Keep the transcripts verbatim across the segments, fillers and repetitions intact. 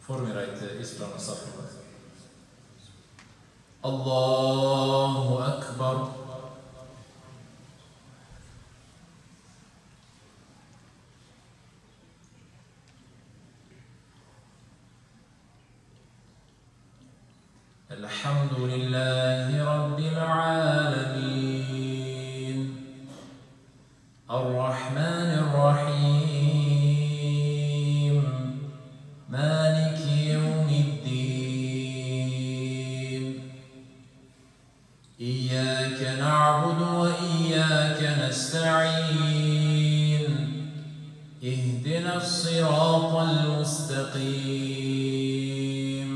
Formirajte ispravno safu. Allahu akbar. Alhamdulillahi rabbil alamin. Ar-Rahmanir Rahim. Maliki yawmiddin. Iyyaka na'budu wa iyyaka nasta'in. Ihdinas siratal mustaqim.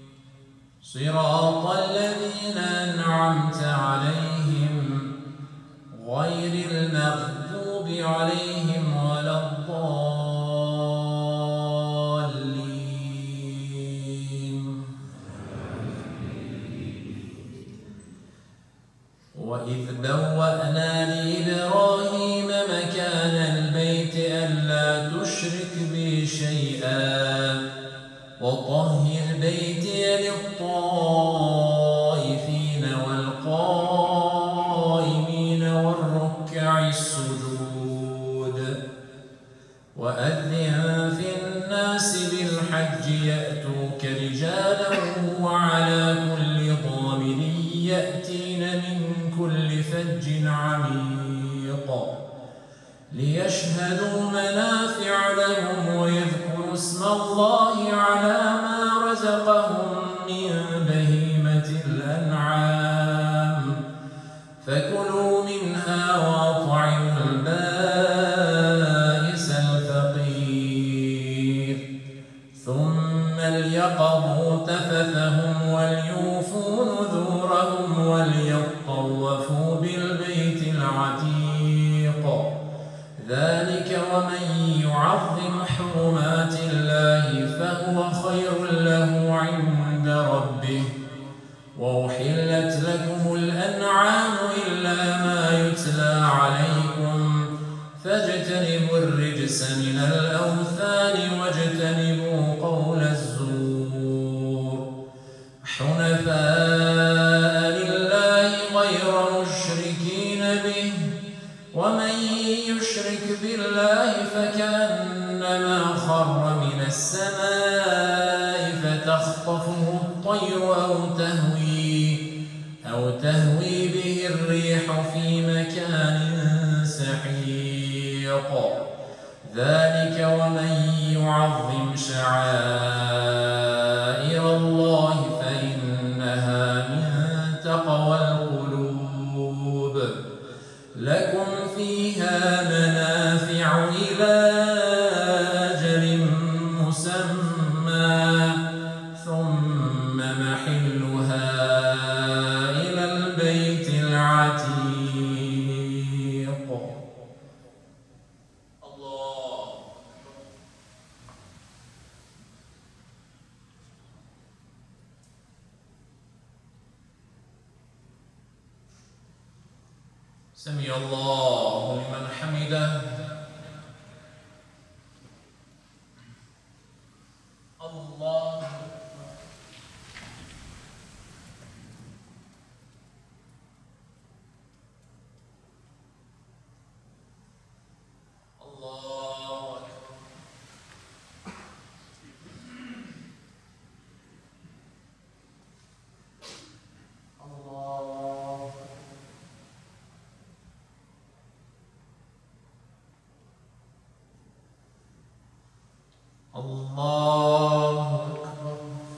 صراط الذين أنعمت عليهم غير المغضوب عليهم ولا الضالين. وإذ بوأنا لإبراهيم مكان البيت ألا تشرك بي شيئا وطهر بيتي للطائفين والقائمين والركع السجود. وأذن في الناس بالحج يأتوك رجالا وعلى كل ضامر يأتين من كل فج عميق ليشهدوا منافع لهم ويذكروا اسم الله على ما رزقهم من بهيمة الأنعام فكلوا منها وأطعموا البائس الفقير ثم ليقضوا تفثهم وليوفوا نذورهم وليطوفوا بالبيت العتيق. ذلك ومن يعظم حرمات الله فهو خير له عند ربه. وأحلت لكم الأنعام إلا ما يتلى عليكم فاجتنبوا الرجس من الأوثان واجتنبوا قول الزور حنفاء لله غير مشركين به ومن يشرك بالله فكأنما خر من السماء فتخطفه الطير أو تهوي أو تهوي به الريح في مكان سحيق. ذلك ومن يعظم شعائر الله فإنها من تقوى القلوب. لكم فيها منافع إلى أجل مسمى ثم محلها إلى البيت العتيق. الله سمع الله لمن حمده. الله الله الله الله أكبر.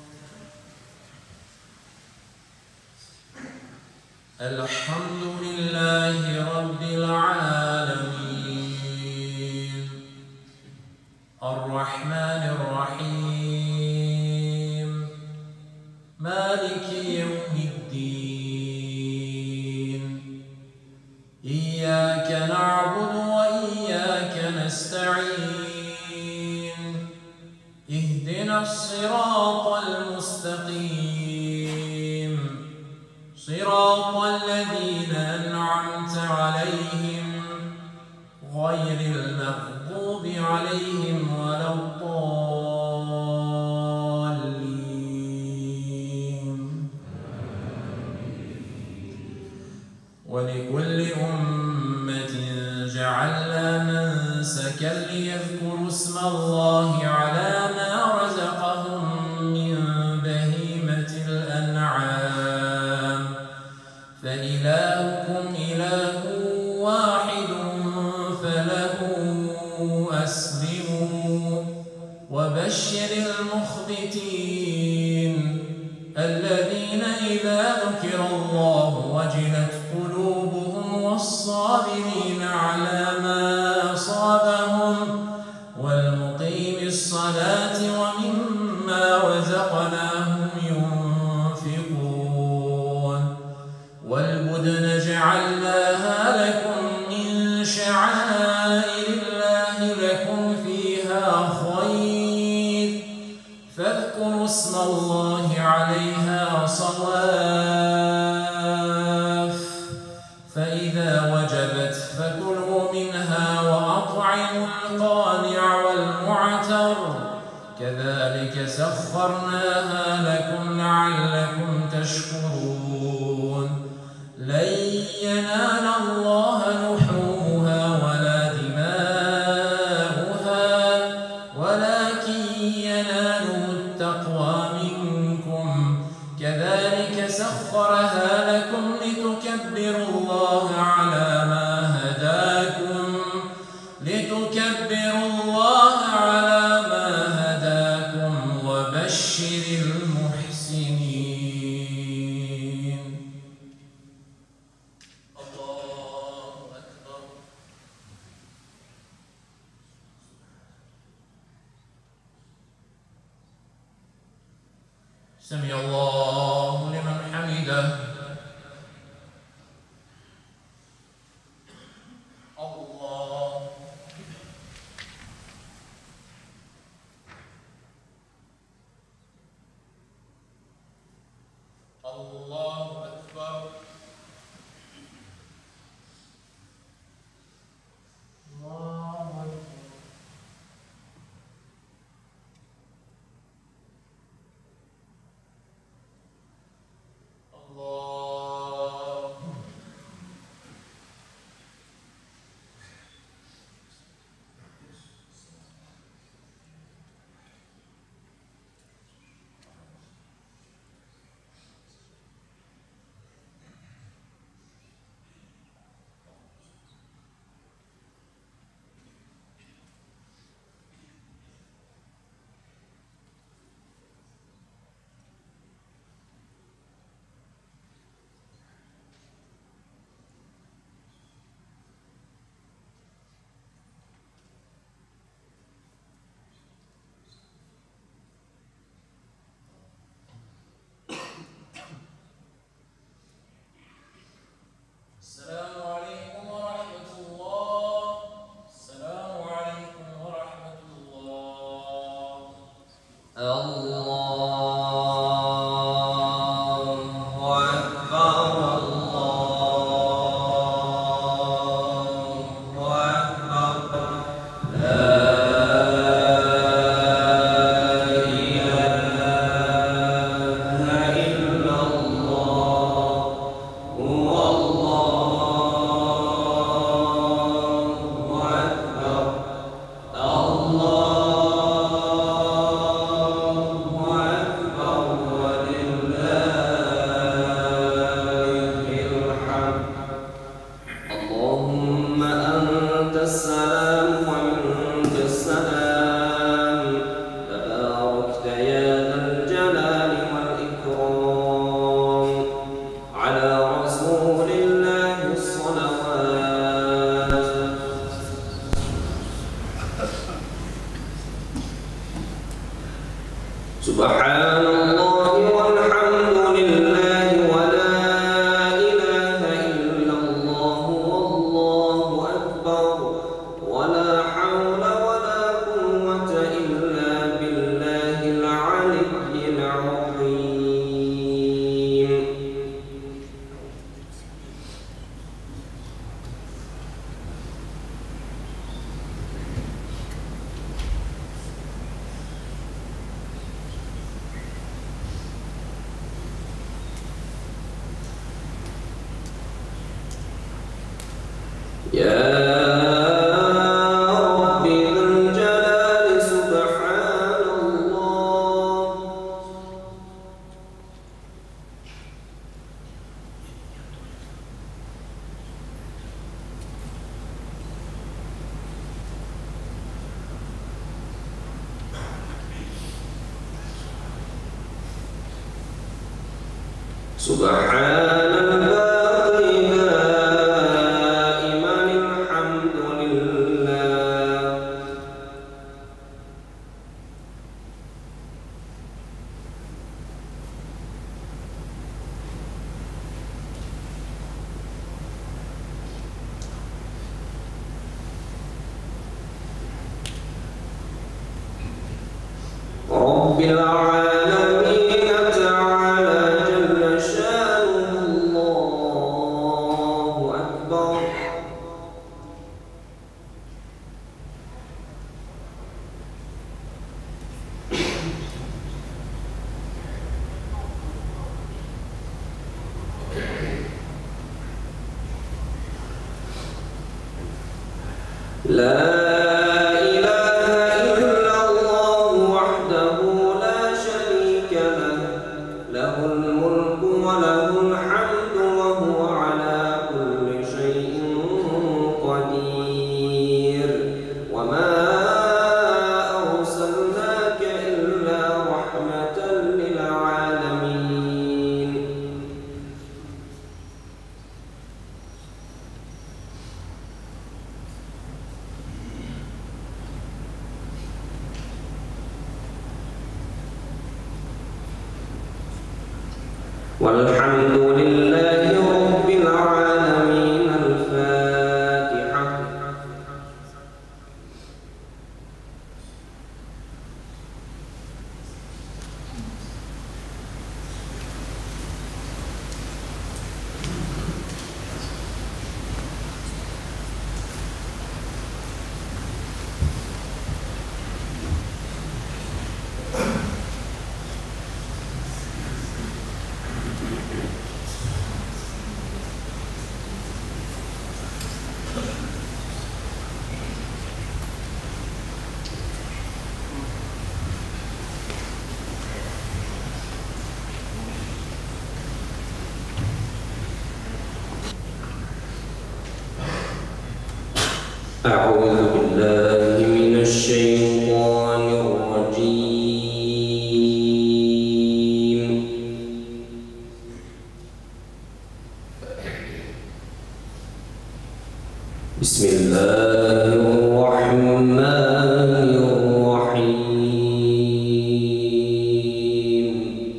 الحمد لله رب العالمين الرحمن الرحيم مالك يوم الدين. إياك نعبد وإياك نستعين. اهدنا الصراط المستقيم صراط الذين أنعمت عليهم غير المغضوب عليهم ولا الضالين. اسم الله على ما رزقهم من بهيمة الأنعام فإلهكم إله واحد فله أسلموا وبشر المخبتين الذين إذا ذكر الله وجلت قلوبهم والصابرين على ما أصابهم والمقيم الصلاة ومما رزقناهم ينفقون والبدن جعلناها لكم من شعائر الله لكم فيها خير فاذكروا اسم الله عليها صواف فإذا وجبت فكلوا منها وأطعموا القانع والمعتر كذلك سخرناها لكم لعلكم تشكرون لن ينال الله لحومها ولا دماؤها ولكن يناله التقوى منكم كذلك سخرها لكم لتكبروا الله على ما هداكم لتكبروا الله على ما هداكم وبشر المحسنين. الله أكبر. سمع الله لمن حمده. الله الله أكبر. الله أكبر. الله السلام عليكم ورحمة الله. السلام عليكم ورحمة الله. الله أكبر. الله أكبر. لا إله إلا الله. هو الله أكبر. سبحان الله والحمد لله ولا إله إلا الله والله أكبر ولا حول ولا قوة إلا بالله العلي العظيم. سبحان الباقي دائما الحمد لله. رب العالمين تعالى جل شانه الله أكبر. لا والحمد لله رب العالمين. الفاتحة. أعوذ بالله من الشيطان الرجيم. بسم الله الرحمن الرحيم.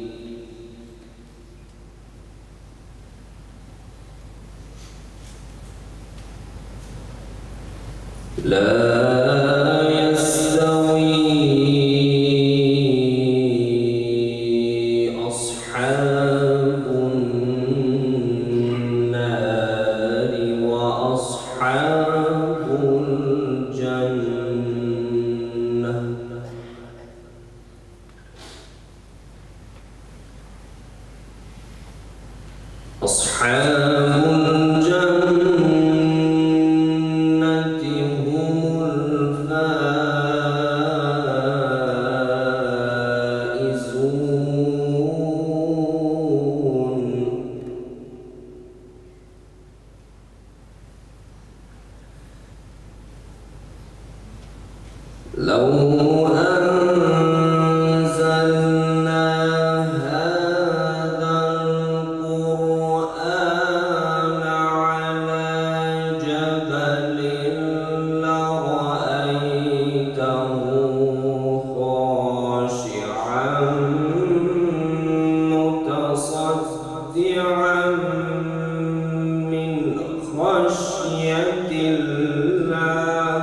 لا يستوي أصحاب النار وأصحاب الجنة. أصحاب لو أنزلنا هذا القرآن على جبل لرأيته خاشعا متصدعا من خشية الله.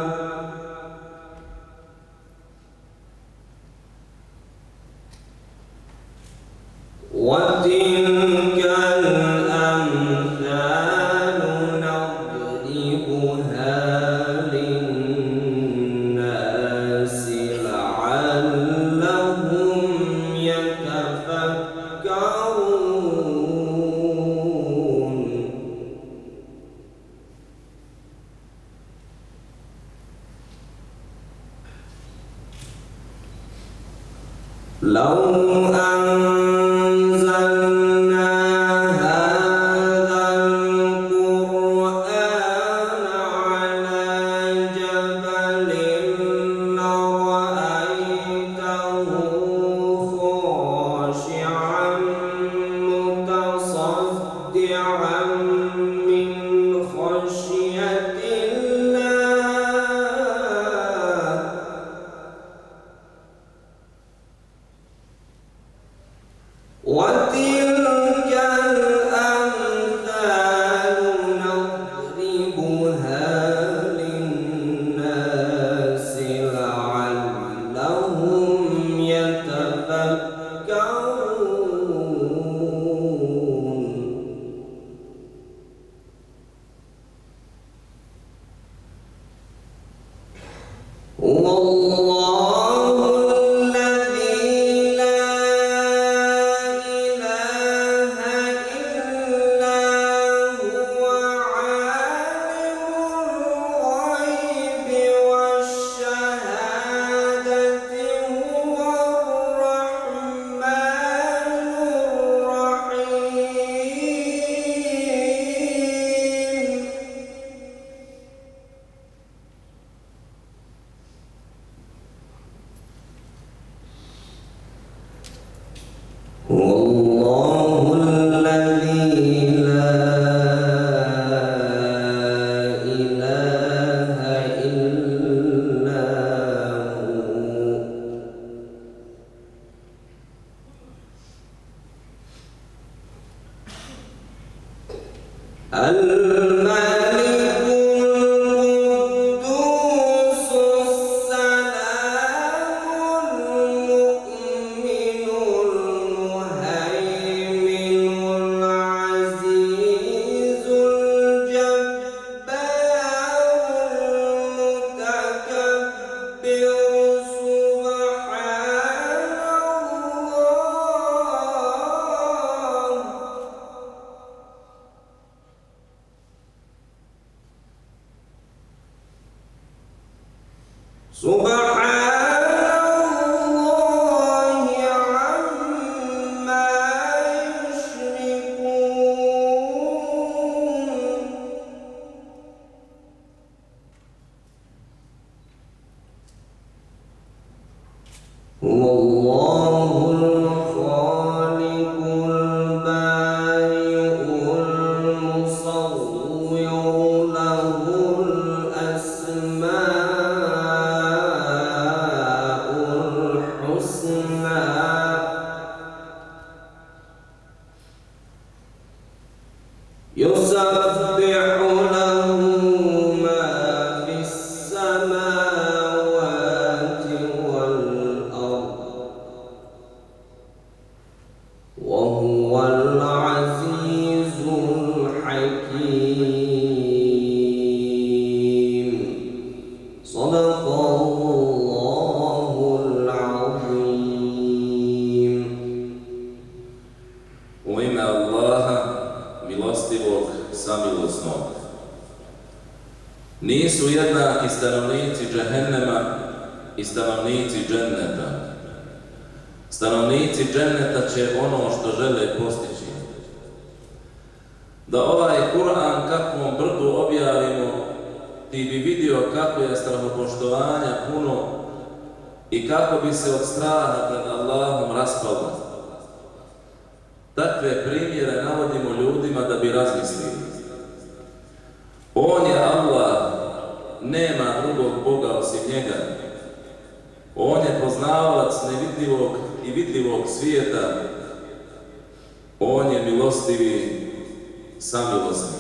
وتلك الأمثال نضربها للناس لعلهم يتفكرون. لو أنزلنا هذا القرآن على جبل لرأيته خاشعا متصدعا والله الذي لا إله إلا هو الملك القدوس السلام المؤمن المهيمن العزيز الجبار المتكبر سبحان الله سبحان الله عما يشركون هو الله الخالق البارئ المصور له الأسماء الحسنى يسبح له ما في السماوات والأرض وهو العزيز الحكيم صدق الله العظيم. U ime Allaha, milostivog, samilosnog. Nisu jednaki stanovnici džehennema i stanovnici dženneta. Stanovnici dženneta će ono što žele postići. Da ovaj Kur'an kakvom brdu objavimo, ti bi vidio kako je strahopoštovanja puno i kako bi se od straha pred Allahom raspalo. Takve primjere navodimo ljudima da bi razmislili. On je Allah, nema drugog Boga osim njega. On je poznavalac nevidljivog i vidljivog svijeta. On je milostivi, samilosni.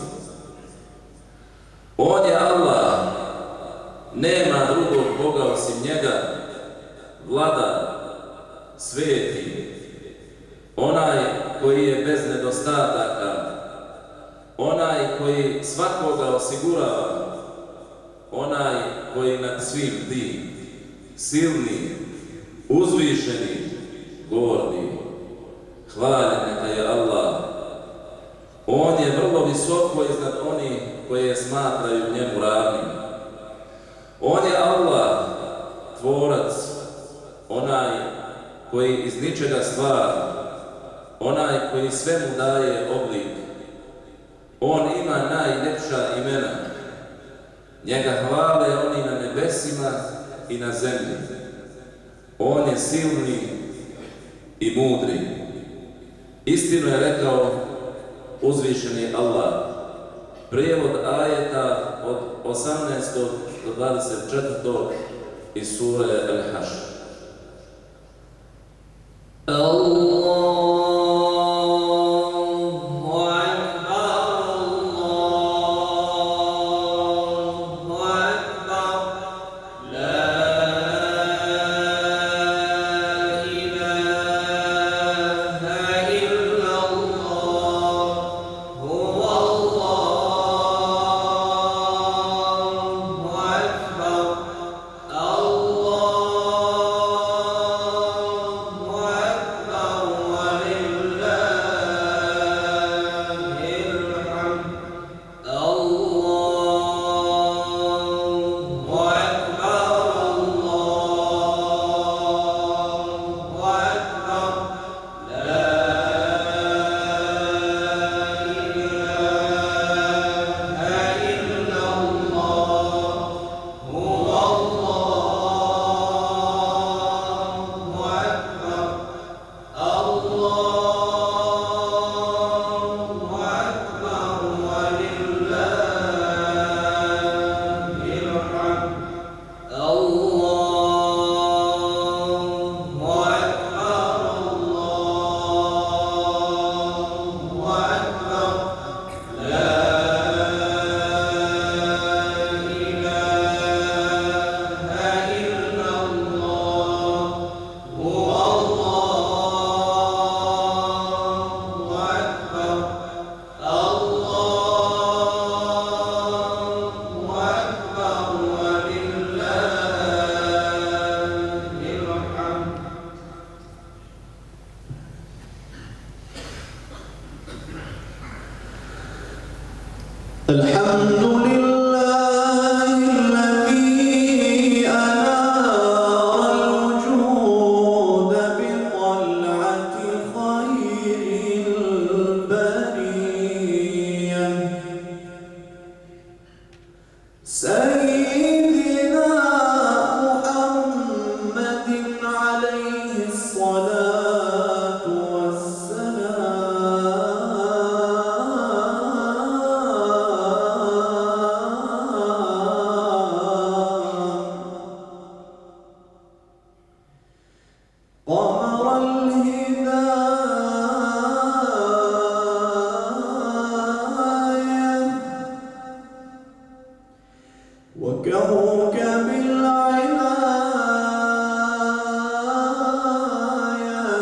On je Allah, nema drugog Boga osim njega, vladar, sveti, onaj koji je bez nedostataka, onaj koji svakoga osigurava, onaj koji nad svim bdi, silni, uzvišeni, gordi. Hvaljen neka je Allah. On je vrlo visoko iznad onih koje smatraju njemu ravnim. On je Allah, tvorac, onaj koji iz ničega stvara, onaj koji svemu daje oblik. On ima najljepša imena. Njega hvale oni na nebesima i na zemlji. On je silni i mudri. Istinu je rekao uzvišeni Allah. Prijevod ajeta od osamnaestog do dvadeset četvrtog iz sure El-Hašr. الله الحمد لله الذي أنار الوجود بطلعة خير البرية سيدنا محمد عليه الصلاة والسلام قمر الهداية وكوكب العناية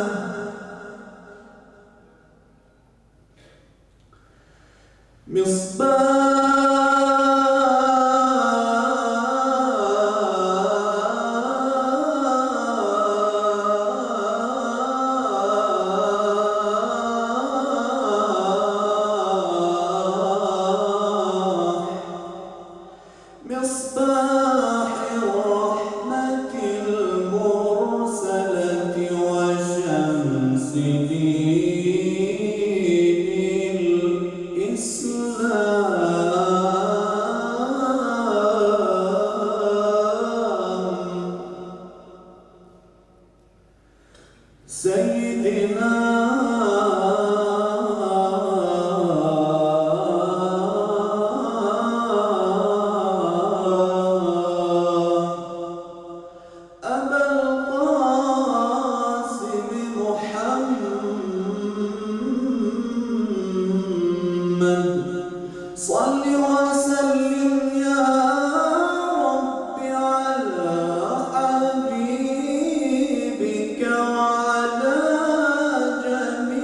مصباح الرحمة المرسلة وشمس دين الإسلام سيدنا أبا القاسم محمد صل وسلم يا رب على حبيبك وعلى جميع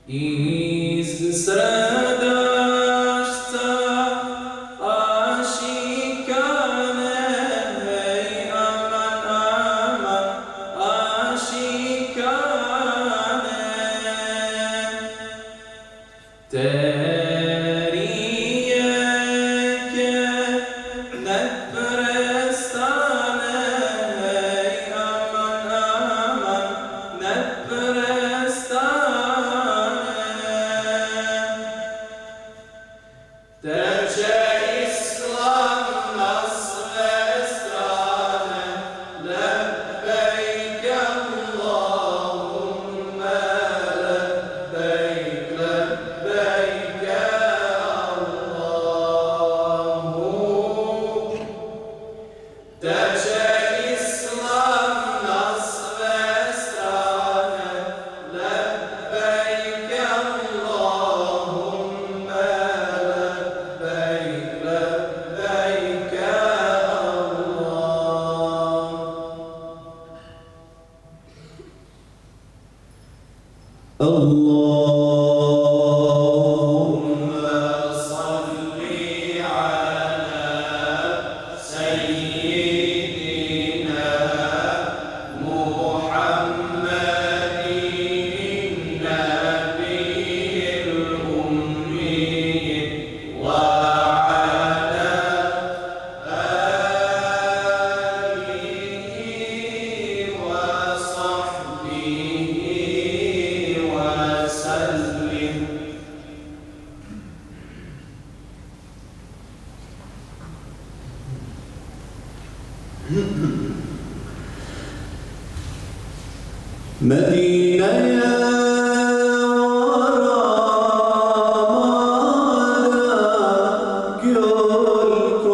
iz srdašca ašikane, hej, aman, aman, ašikane. Teri rijeke nek prestane, hej, aman, aman, nek prestane. Teče islam na sve strane, lebejk Allahumme lebejk, lebejk Allahu. Teče islam na sve strane, lebejk Allahumme lebejk, lebejk Allah. Allahumma salli ala sayyidina Muhammadin nabiyil ummi wa ala alihi wa sahbihi wa sallim. مدينة يا ورامانا جولك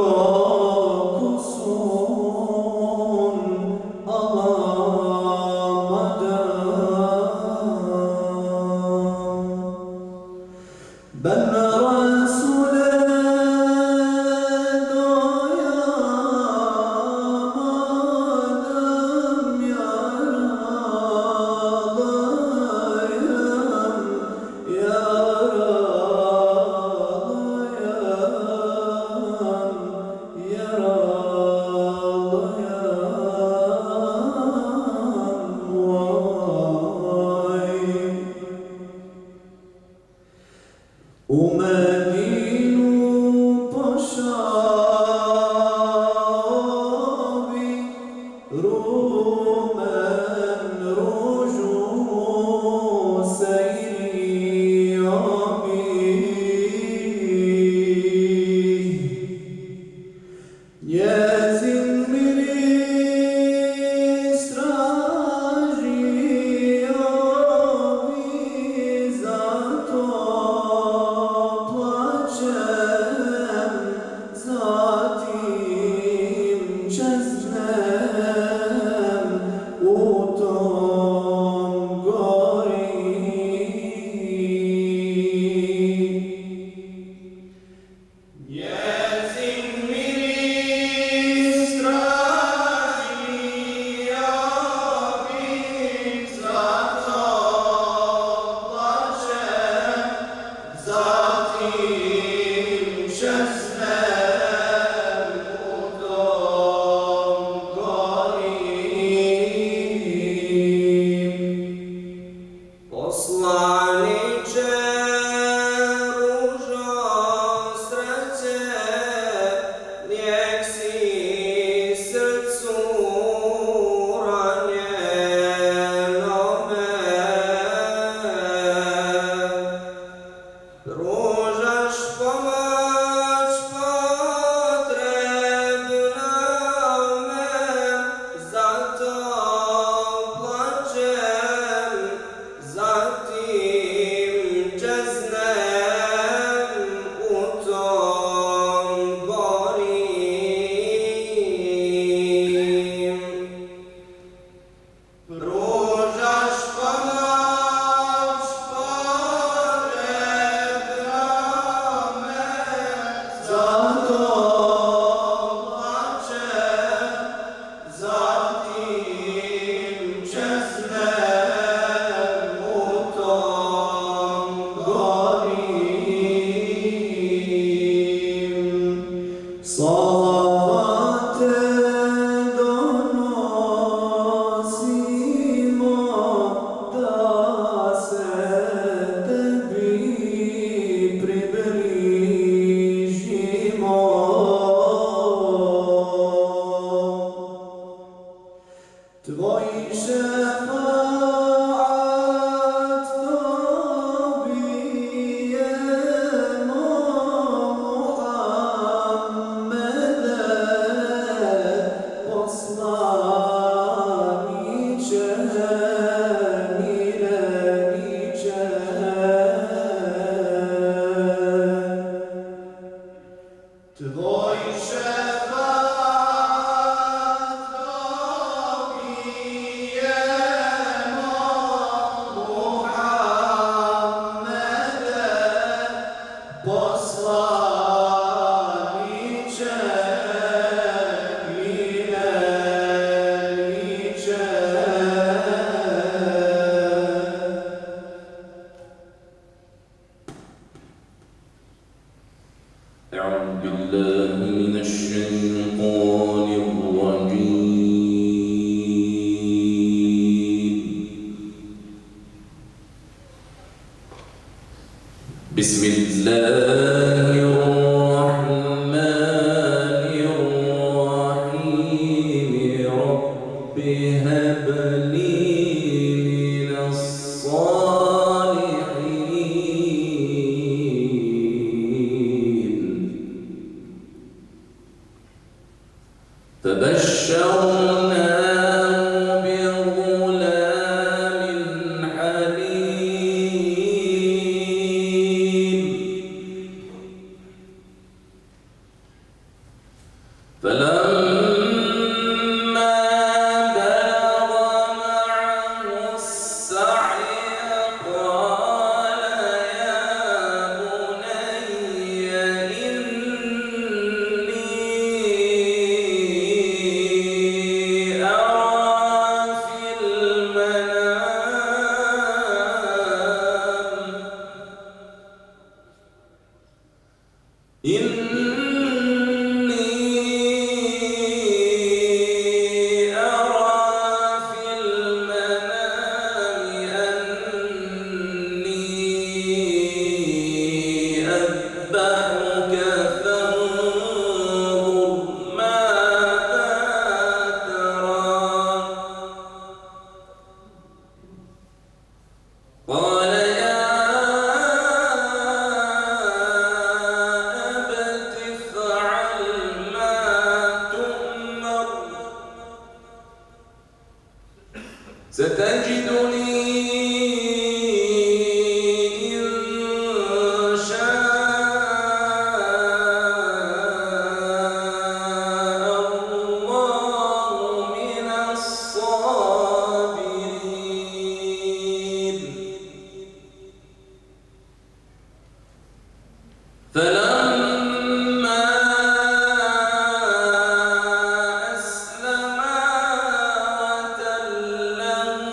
كسون أمامدا بن رسول ومدينو بشابي رومان رجو سيري يا زمري استراجي بزاتو أعوذ بالله من الشيطان الرجيم. بسم الله الرحمن الرحيم. رب هب لي من الصالحين. فبشرناه بغلام حليم. فلما بلغ معه السعي قال يا بني إني أرى في المنام إني أرى في المنام أني أذبحك فانظر ماذا ترى. قال يا أبت افعل ما تؤمر. ستجدني إن شاء الله من الصابرين. فلما أسلما وتله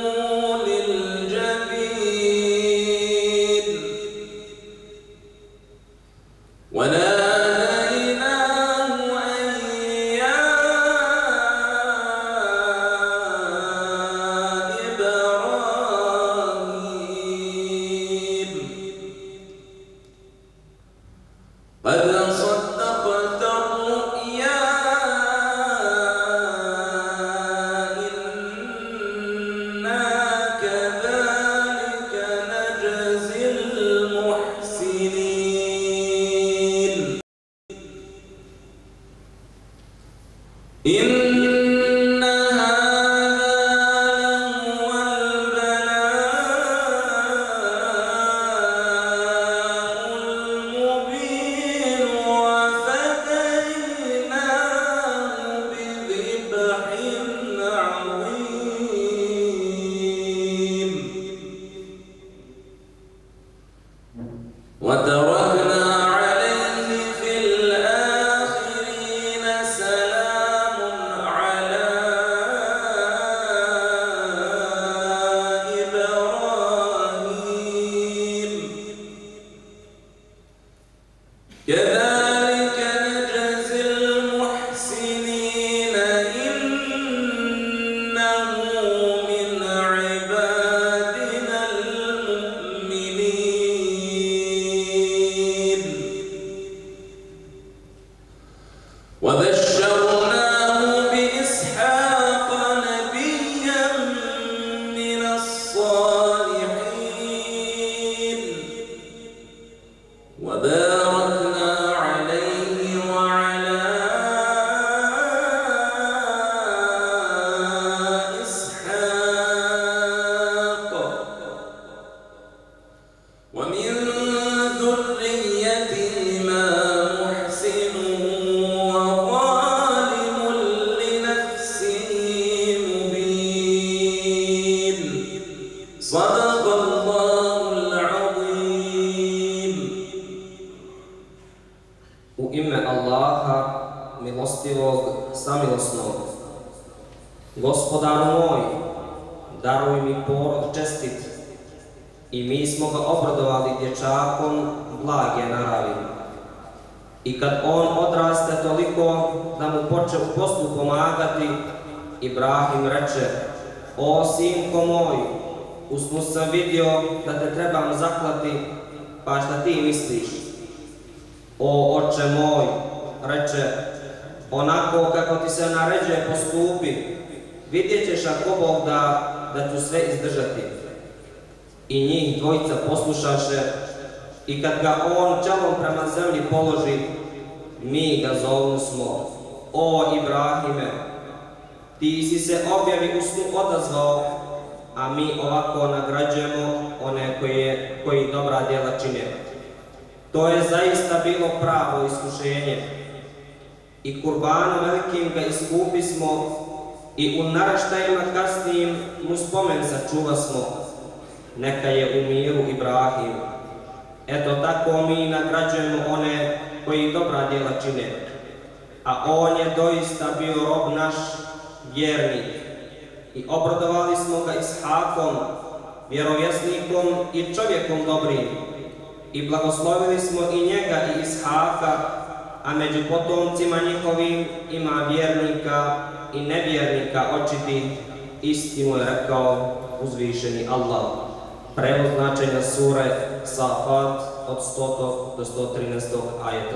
للجبين وناديناه أن يا إبراهيم قد صدقت الرؤيا إنا كذلك نجزي المحسنين. إن هذا لهو البلاء المبين وفديناه بذبح عظيم. وتركنا عليه في الآخرين سلام على إبراهيم كذلك نجزي المحسنين. إنه من عبادنا المؤمنين. وبشرناه بإسحاق نبيا من الصالحين. وباركنا عليه وعلى إسحاق ومن ذريتهما محسن وظالم لنفسه مبين. صدق الله العظيم. U ime Allaha, milostivog, samilosnog. Gospodaru moj, daruj mi porod čestit, i mi smo ga obradovali dječakom blage naravi. I kad on odraste toliko da mu poče u poslu pomagati, Ibrahim reče: o sinko moj, u snu sam vidio da te trebam zaklati, pa šta ti misliš? O oče moj, reče, onako kako ti se naređuje postupi, vidjet ćeš ako Bog da, da ću sve izdržati. I njih dvojica poslušaše, i kad ga on čelom prema zemlji položi, mi ga zovnusmo: o Ibrahime, ti si se objavi u snu odazvao, a mi ovako nagrađujemo one koje, koji dobra djela čine. To je zaista bilo pravo iskušenje. I kurbanom velikim ga iskupi smo, i u naraštajima kasnijim mu spomen sačuva smo. Neka je u miru Ibrahim. Eto tako mi nagrađujemo one koji dobra djela čine. A on je doista bio rob naš, vjernik. I obradovali smo ga Ishakom, vjerovjesnikom i čovjekom dobrim. I blagoslovili smo i njega i Ishaka, a među potomcima njihovim ima vjernika i nevjernika očiti. Istinu je rekao uzvišeni Allah. Prevod značenja sure Safat od stotog do sto trinaestog ajeta.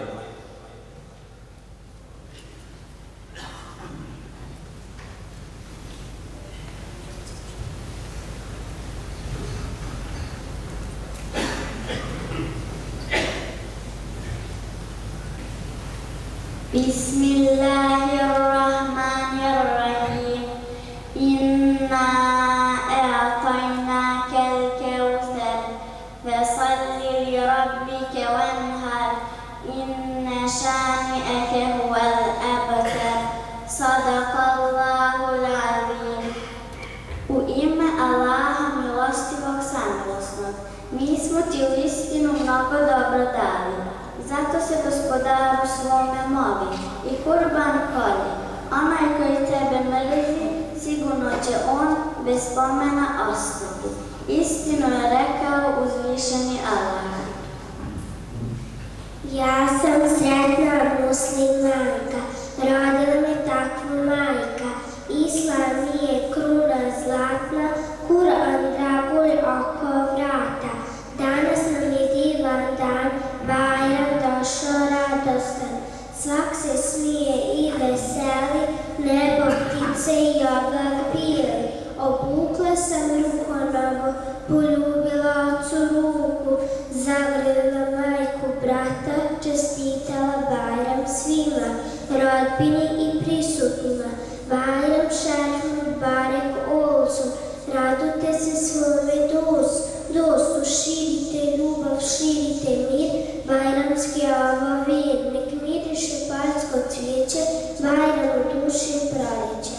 Bismillahirrahmanirrahim. Inna a'tainakal kawthar fasalli li rabbika wanhar inna shani'aka huwal abtar. Sadaqallahul azim. U ime Allaha milostivog samilosnog, mi smo ti u istinu mnogo dobro dali. Zato se gospodaru svome moli i kurban koli. Onaj koji tebe mrzi, sigurno će on bez spomena ostati. Istinu je rekao uzvišeni Allah. Ja sam sretna muslimanka, rodila me takva majka. Islam je kruna zlatna, Kur'an dragulj oko vrata. Danas nam je divan dan, Bajram došao radostan. Svak se smije i veseli, nebo, ptice i oblak bili. Obukla sam rukonovo, poljubila ocu ruku, zagrlila majku brata, čestitala Bajram svima, rodbini i prisutnima. Bajram šerif Mubarek olcu, radujte se svome dostu, dostu, širite ljubav, širite mir, bajramski ovo vir, nek miriše paljsko cvijeće, Bajram u duši proljeća.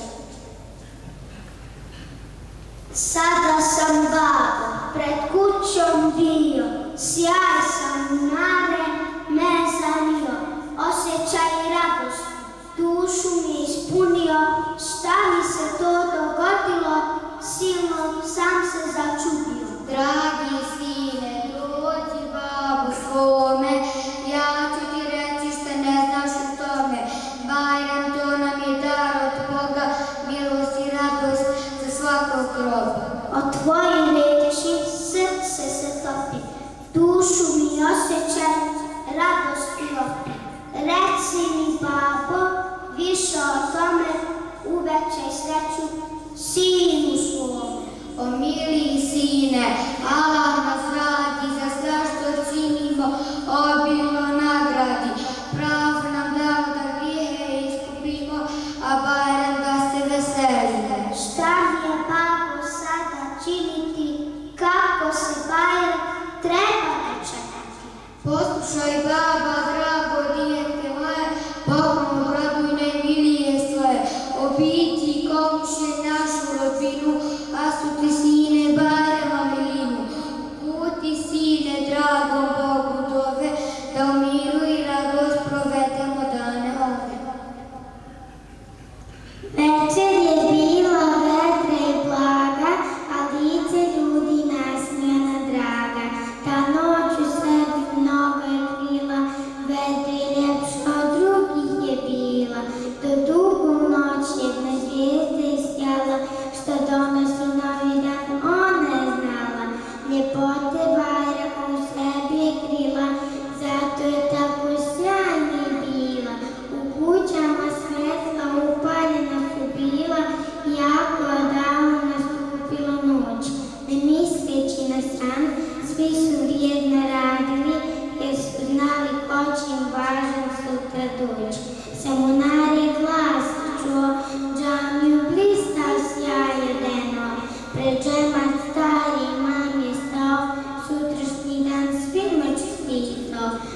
Sada sam babo, pred kućom bio, sjaj sam nare, me zanio, osjećaj radost, dušu mi ispunio, šta mi se to dogodilo, silno sam se začudio. Dragi sine, dođi babu svome, ja ću ti reći šta ne znaš o tome. Bajram to nam je dar od Boga, milost i radost za svakog groba. Od tvoje reči srce se topi, dušu mi osjećaj, radost i opi. Reci mi babo, više o tome, uvećaj sreću sinu svome. O mili sine, Allah nas radi za sve što činimo, obilno nagradi. Pravo nam dao da grijehe iskupimo, a Bajram da se veselimo. Šta mi je babo sada činiti, kako se Bajram treba večerati? Poslušaj baba, drago dijete moje, poklon raduj najmilije svoje, obiti i komšije našu rodbinu, a su ti sine Bajrama milinu. Puti sine dragom Bogu dove, da u miru i radost provedemo dane ove. Večer je bila vedra i blaga, a lice ljudi nasmijana draga. Ta noć u sebi mnogo je krila,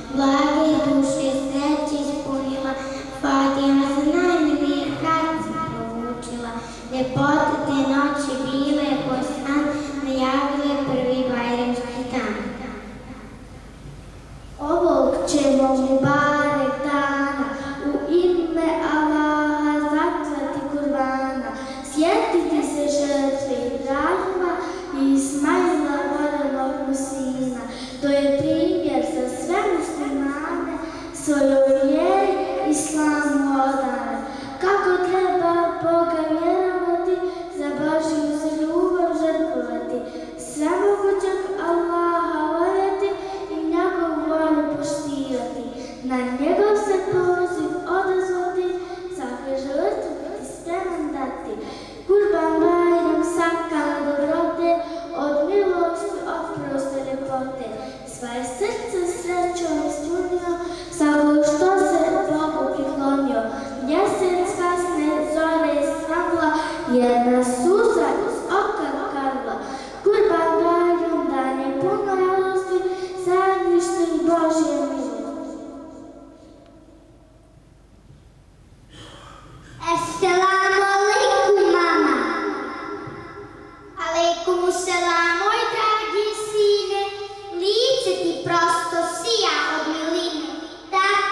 blage duše sreće ispunila, Fatiha za najmilije karce proučila, ljepote te noći bile ko san, najavile prvi bajramski dan. Ovog ćemo Mubarek dana u ime Allaha zaklati kurbana, sjetiti se žrtve Ibrahima i Ismaila volenog mu sina. To je primjer za sve muslimane, svojoj vjeri islamu odane. Kako treba Boga vjerovati, za Božju se ljubav žrtvovati, svemogućeg Allaha voljeti i njegovu volju poštivati. Na njegov se poziv odazvati, svake žrtve biti spreman dati. Kurban Bajram sakala dobrote, od milosti oproste ljepote. Svoje srce srećom ispunio, svakog što se Bogu priklonio. Mjesec kasne zore sramla, jedna suza iz oka karla. Kurban Bajram dan je puno radosti, zajedništvo i Božje milosti. Assalamu alaikum, mama. Alaikum selam, moj dragi sine. Lice ti prosto sija od miline. Tako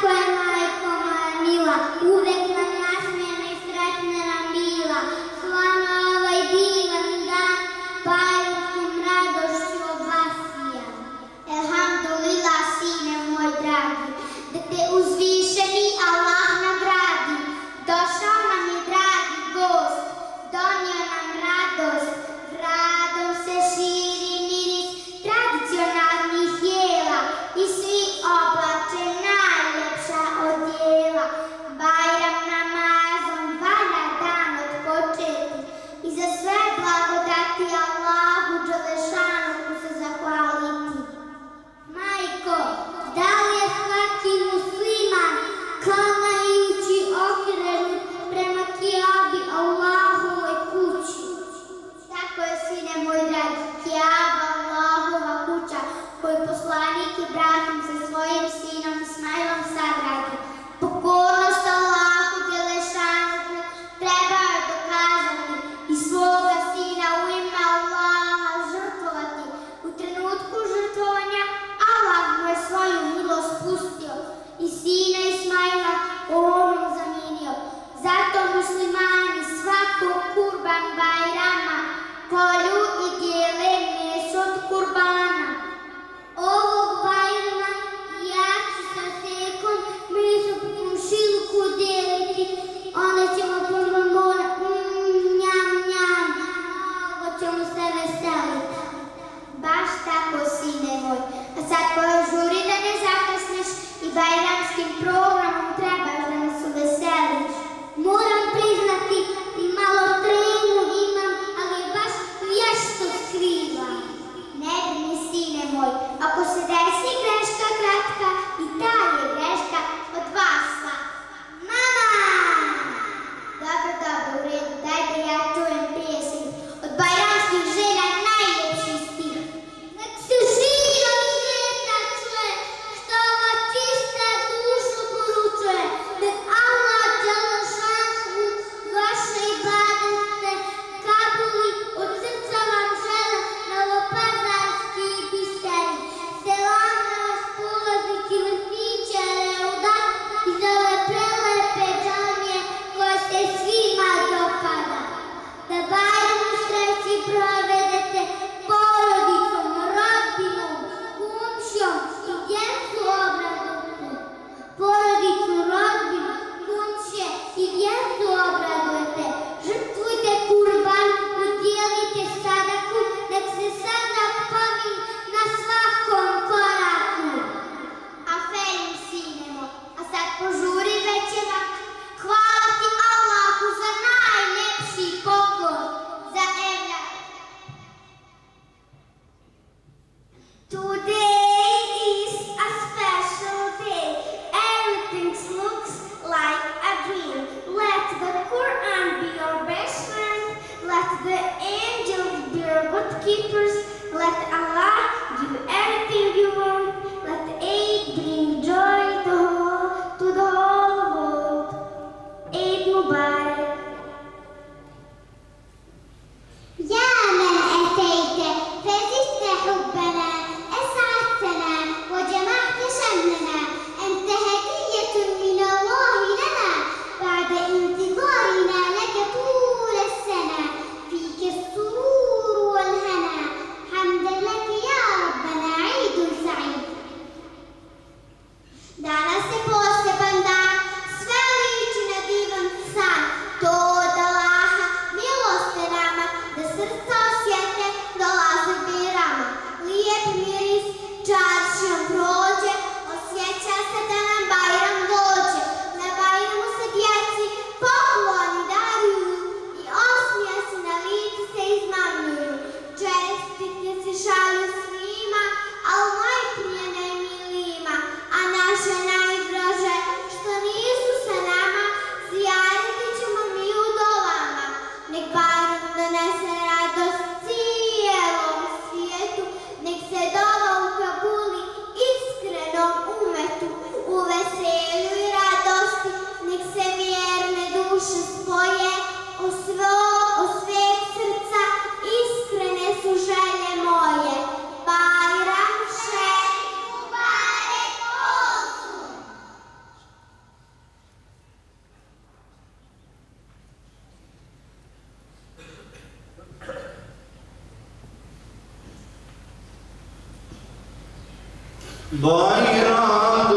Bayram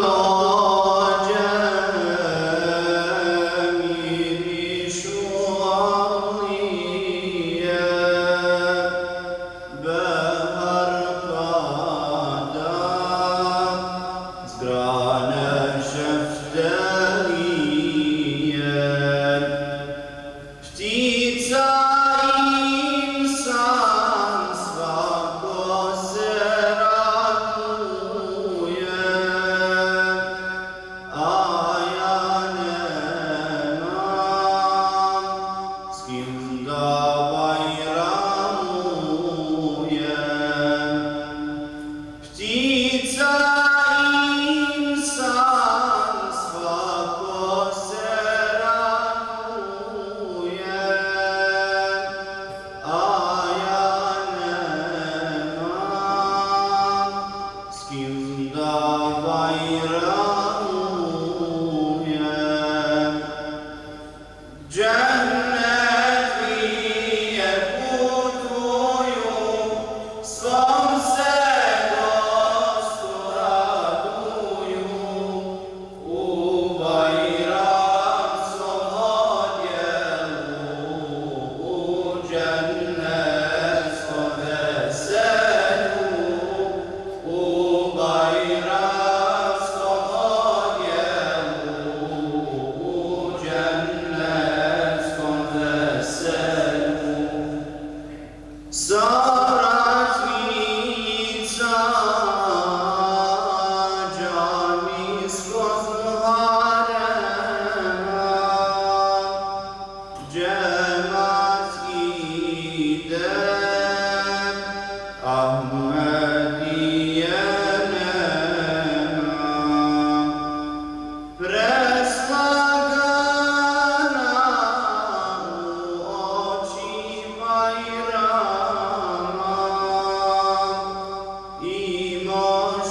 doğacağım şu anıya bahar kadar zgrane şeftaliye ptica insan svako se raduje, a ja nemam s kim da bajramujem. Ptica insan svako se raduje, a ja nemam s kim da bajramujem. Džennetlije putuju, svom se gostu raduju, u bajramskom odjelu, u džennetskom veselu, u bajramskom odjelu, u džennetskom veselu. Savratnica džamijskog harema, džemat ide, Ahmedije nema. Preslagana u oči bajrama, imaš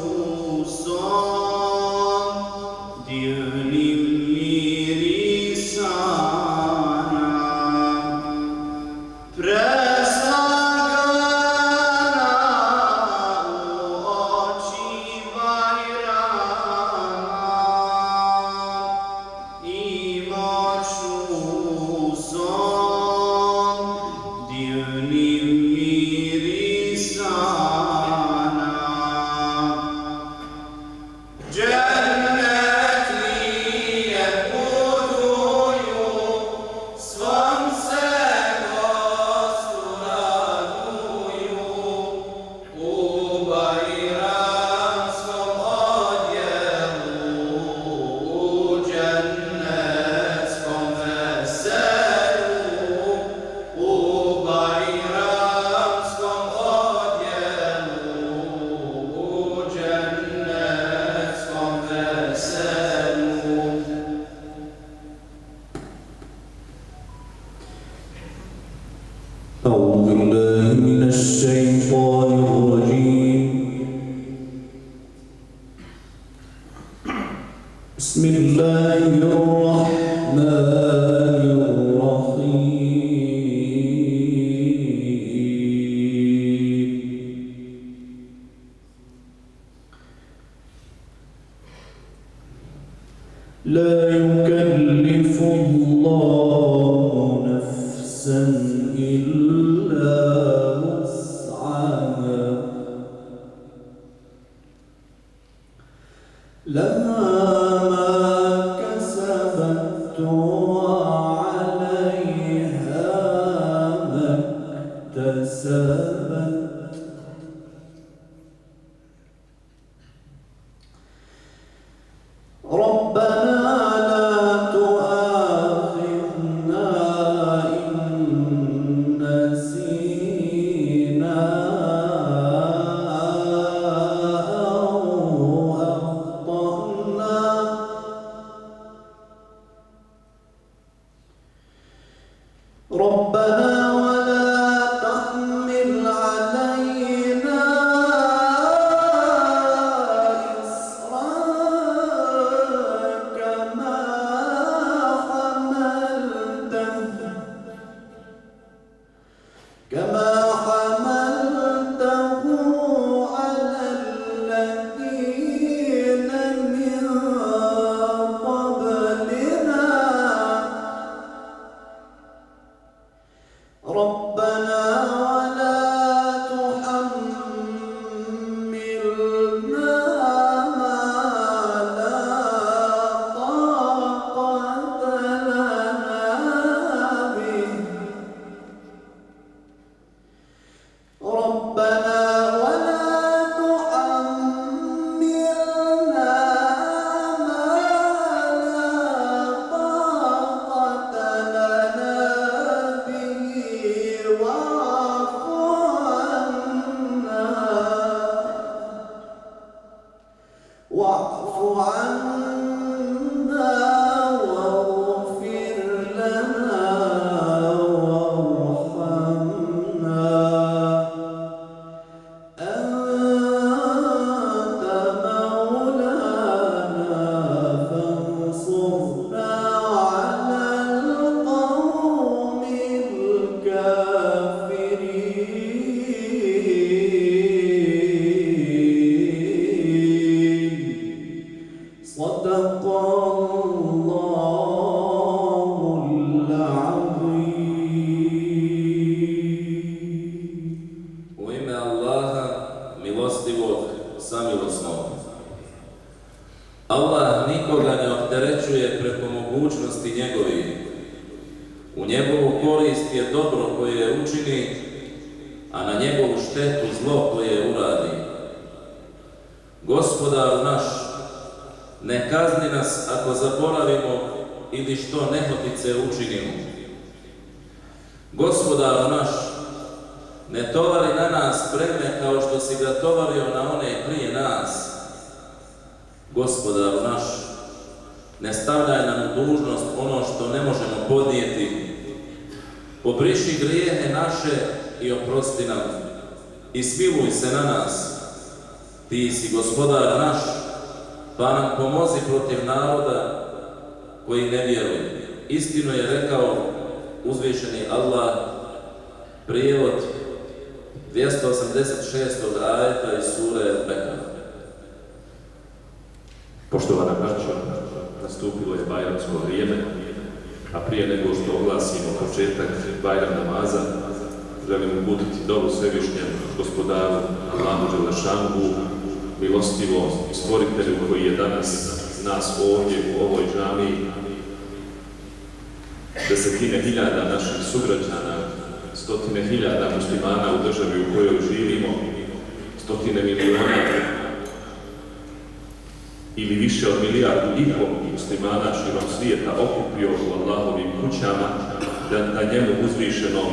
usom divnim mirisana. Preslagana u oči bajrama, imaš usom divnim mirisana. Džennetlije putuju, svom se gostu raduju, u bajramskom odjelu, u džennetskom veselu, u bajramskom odjelu, u džennetskom veselu. أعوذ بالله من الشيطان الرجيم. بسم الله الرحمن الرحيم. لا يكلف الله نفسا إلا وسعها لها ما كسبت وعليها ما اكتسبت. ربنا لا تؤاخذنا إن نسينا أو أخطأنا. واعف عنا واغفر لنا وارحمنا أنت مولانا فانصرنا على القوم الكافرين صدق الله العظيم. U ime Allaha, milostivog, samilosnog. Allah nikoga ne opterećuje preko mogućnosti njegovih. U njegovu korist je dobro koje učini, a na njegovu štetu zlo koje uradi. Gospodar naš, ne kazni nas ako zaboravimo ili što nehotice učinimo. Gospodar naš, ne tovari na nas breme kao što si ga tovario na one prije nas. Gospodar naš, ne stavljaj nam u dužnost ono što ne možemo podnijeti. Obriši grijehe naše i oprosti nam. I smiluj se na nas. Ti si gospodar naš, pa nam pomozi protiv naroda koji ne vjeruje. Istinu je rekao uzvišeni Allah, prijevod dvjesto osamdeset šestog ajeta iz sure Bekara. Poštovana braćo, nastupilo je bajramsko vrijeme, a prije nego što oglasimo početak Bajram namaza, želim uputiti dovu svevišnjem gospodaru Allahu Đelešanuhu, milostivom stvoritelju koji je danas nas ovdje u ovoj džamiji, desetine hiljada naših sugrađana, stotine hiljada muslimana u državi u kojoj živimo, stotine miliona ili više od milijardu i pol muslimana širom svijeta okupio u Allahovim kućama, da na njemu uzvišenom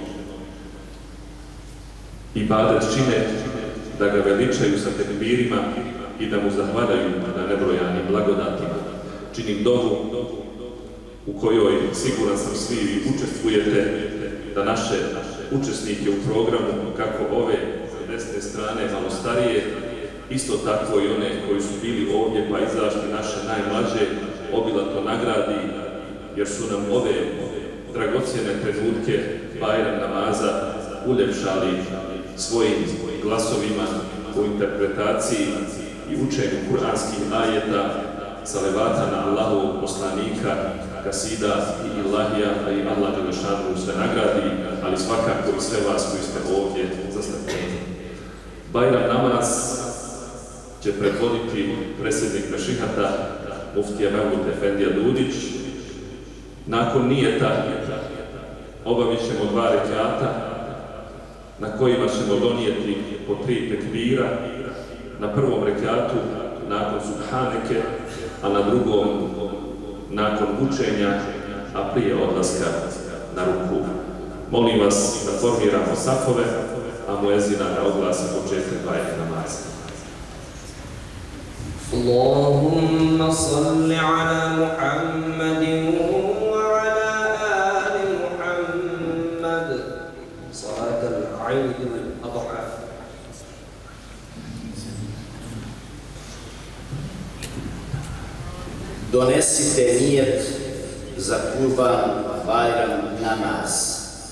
ibadet čine, da ga veličaju sa tekbirima i da mu zahvaljaju na nebrojanim blagodatima. Činim dovu u kojoj, siguran sam, svi vi učestvujete, da naše učesnike u programu, kako ove sa desne strane malo starije, isto tako i one koji su bili ovdje pa izašli, naše najmlađe, obilato nagradi, jer su nam ove dragocjene trenutke Bajram namaza uljepšali svojim glasovima u interpretaciji i učenju kuranskih ajeta, salavata na Allahovog poslanika, kasida i ilahija, da im Allah Đelešanuhu sve nagradi, ali svakako i sve vas koji ste ovdje zastrpljeni. Bajram namaz će predvoditi predsjednik Mešihata, muftija Mevlut Efendija Dudić. Nakon nijeta obavit ćemo dva rekata na kojima ćemo donijeti po tri tekbira. Na prvom rekatu nakon Subhaneke, a na drugom nakon učenja, a prije odlaska na ruku. Molim vas da formiramo safove, a muezina da oglasi početak Bajram namaza. اللهم صل على محمد وعلى آل محمد صلاة العيد الأضحى. Donesite nijet za kurban Bajram namaz.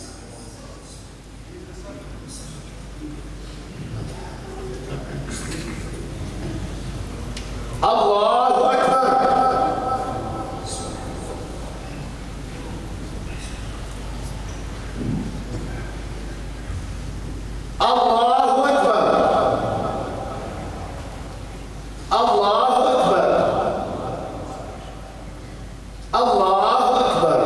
Allahu Akbar. Allahu Akbar. Allahu Akbar. Allahu Akbar.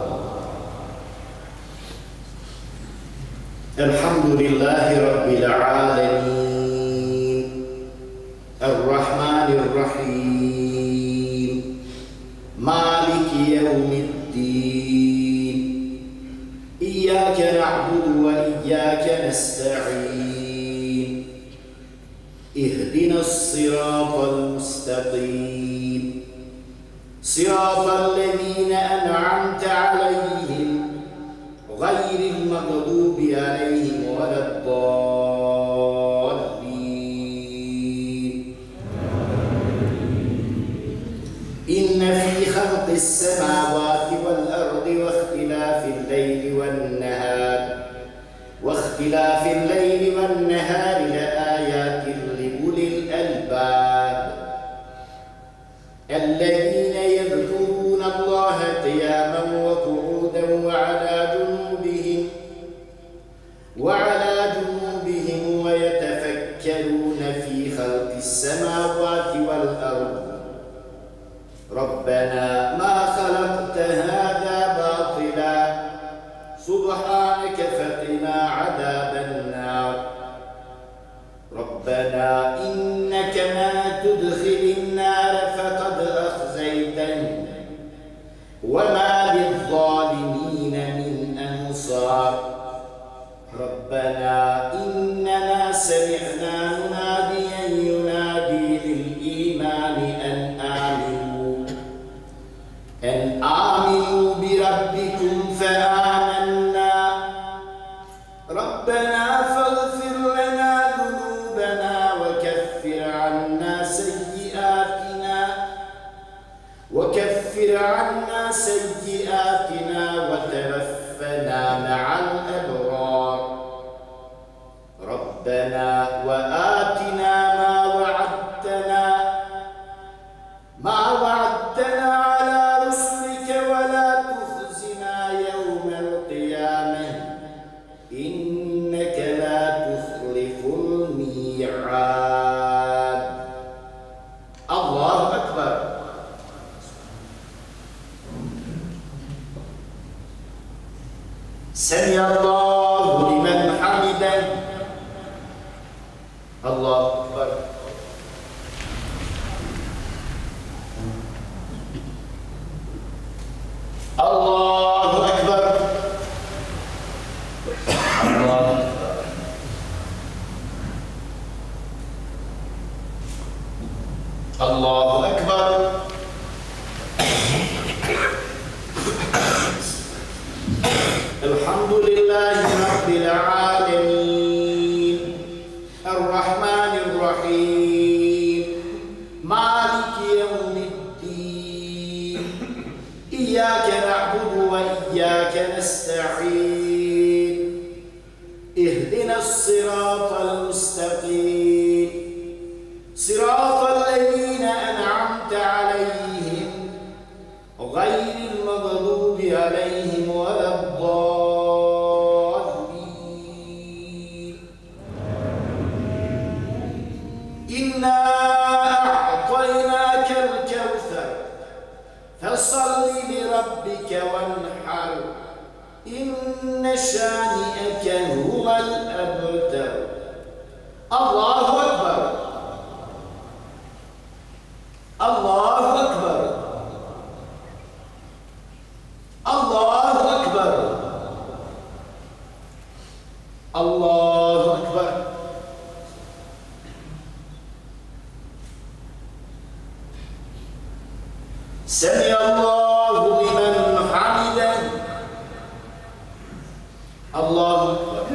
Alhamdulillahi Rabbil Alamin. Ar-Rahmanir Rahim. Maliki Yawmiddin. Iyyaka na'budu wa iyyaka nasta'in. Ihdinas siratal mustaqim. المستقيم صراط الذين أنعمت عليهم غير المغضوب عليهم ولا الضالين. إن في خلق السماوات والأرض واختلاف الليل والنهار واختلاف الليل والنهار لآيات لأولي الألباب الذين يذكرون الله قياما وقعودا وعلى جنوبهم وعلى جنوبهم ويتفكرون في خلق السماوات والأرض ربنا ما خلقت هذا باطلا سبحانك فقنا عذاب النار. ربنا إنك ما تدخل النار فقد أخزيته وما للظالمين من أنصار. ربنا إننا سمعنا مناديا ينادي للإيمان أن آمنوا أن آمنوا بربكم فآمنا. ربنا فاغفر لنا ذنوبنا وكفر عنا سيئاتنا وكفر عنا سيئاتنا وتوفنا مع الأبرار. ربنا وآتنا ما وعدتنا ما وعدتنا على رسلك ولا تخزنا يوم القيامة إنك لا تخلف الميعاد. الله أكبر. سمع الله لمن حمده. الله أكبر. الله أكبر. الله أكبر. الله أكبر. الحمد لله رب العالمين الرحمن الرحيم مالك يوم الدين إياك نعبد وإياك نستعين اهدنا الصراط المستقيم صراط الذين أنعمت عليهم غير المغضوب عليهم ولا الضالين. إنا أعطيناك الكوثر فصل لربك وانحر إن شانئك هو الأبتر. الله أكبر. الله أكبر. الله أكبر. الله أكبر. سمع الله لمن حمده. الله أكبر.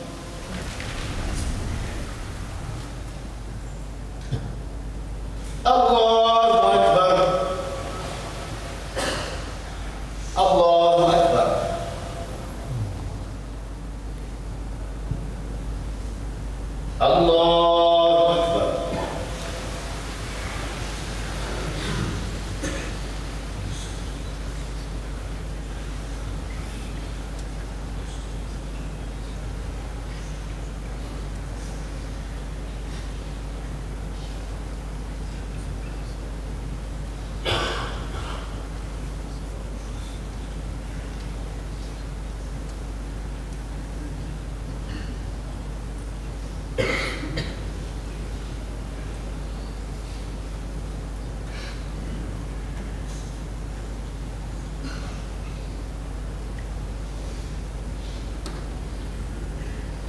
الله أكبر. الله أكبر. الله أكبر.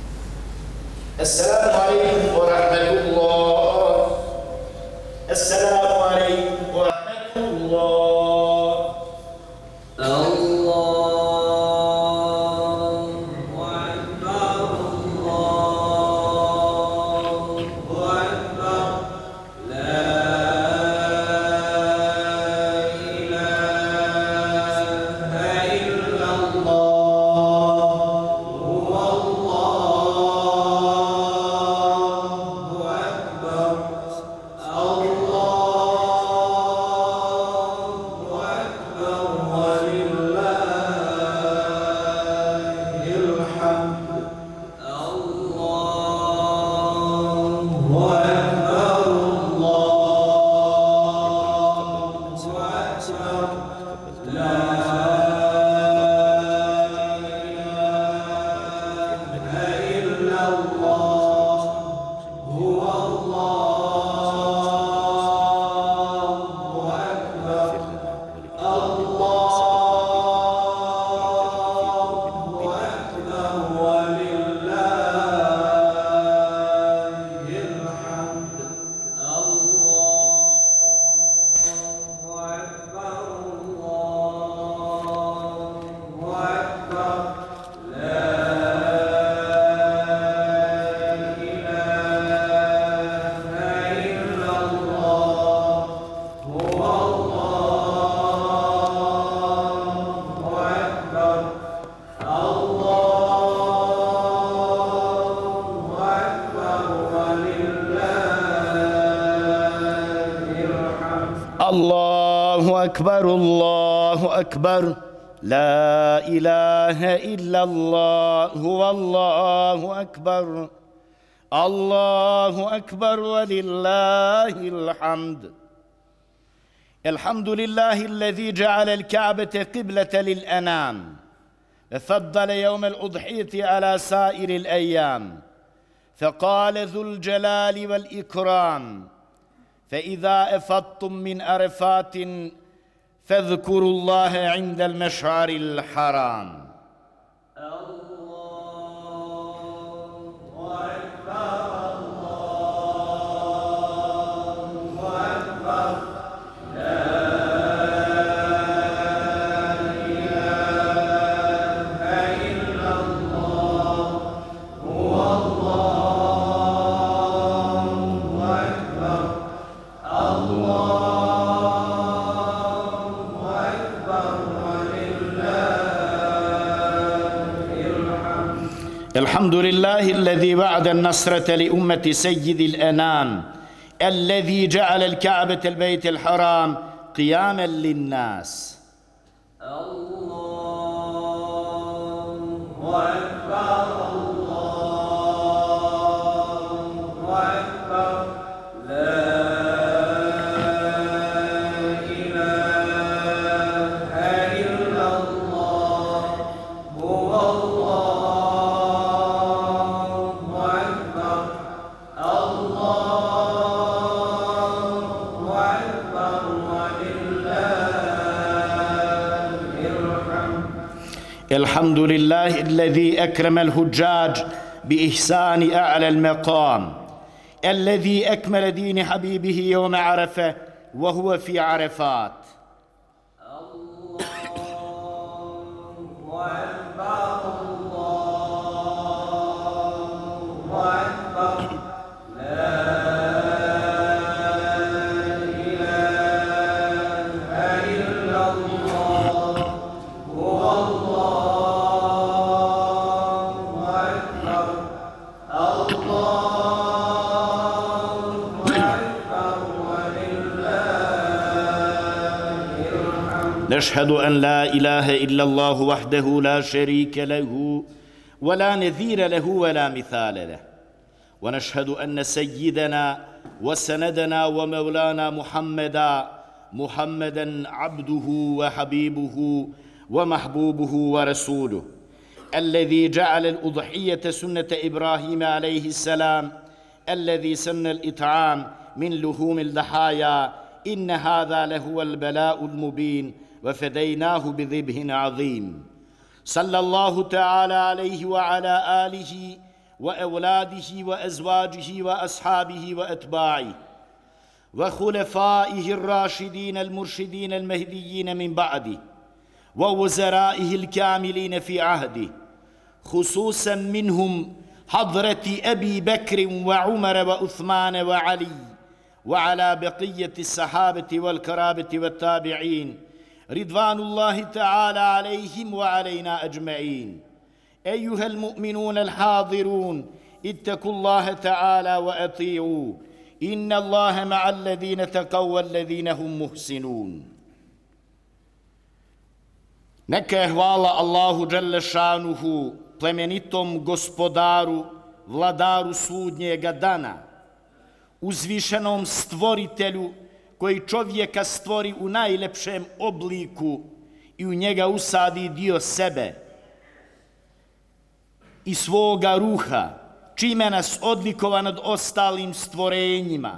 السلام عليكم ورحمة الله. السلام عليكم ورحمة الله. الله أكبر الله أكبر لا إله إلا الله هو الله أكبر الله أكبر ولله الحمد الله أكبر الله أكبر لا إله إلا الله هو الله أكبر الله أكبر ولله الحمد الله أكبر الله أكبر لا إله إلا الله هو الله أكبر الله أكبر ولله الحمد الله أكبر الله أكبر لا إله إلا الله هو الله أكبر الله أكبر ولله الحمد. الحمد لله الذي جعل الكعبة قبلة للأنام ففضل يوم الأضحية على سائر الأيام فقال ذو الجلال والإكرام فإذا أفضتم من عرفات فاذكروا الله عند المشعر الحرام. الحمد لله الذي وعد النصرة لأمة سيد الأنام الذي جعل الكعبة البيت الحرام قياما للناس. الله أكبر الله أكبر لا إله إلا الله هو الله أكبر الله أكبر ولله الحمد. الحمد لله الذي أكرم الحجاج بإحسان أعلى المقام الذي أكمل دين حبيبه يوم عرفة وهو في عرفات. الله أكبر الله أكبر لا إله إلا الله هو الله أكبر الله أكبر ولله الحمد. نشهد أن لا إله إلا الله وحده لا شريك له ولا نذير له ولا مثال له، ونشهد أن سيدنا وسندنا ومولانا محمدا محمدا عبده وحبيبه ومحبوبه ورسوله الذي جعل الأضحية سنة إبراهيم عليه السلام الذي سن الإطعام من لحوم الضحايا. إن هذا لهو البلاء المبين وفديناه بذبح عظيم. صلى الله تعالى عليه وعلى آله وأولاده وأزواجه وأصحابه وأتباعه وخلفائه الراشدين المرشدين المهديين من بعده ووزرائه الكاملين في عهده، خصوصا منهم حضرة أبي بكر وعمر وعثمان وعلي، وعلى بقية الصحابة والكرامة والتابعين رضوان الله تعالى عليهم وعلينا أجمعين. أيها المؤمنون الحاضرون، اتقوا الله تعالى وأطيعوا، إن الله مع الذين تقوا والذين هم محسنون. Neka je hvala Allahu dželle šanuhu, plemenitom gospodaru, vladaru sudnjega dana, uzvišenom stvoritelju koji čovjeka stvori u najlepšem obliku i u njega usadi dio sebe i svoga ruha, čime nas odlikova nad ostalim stvorenjima.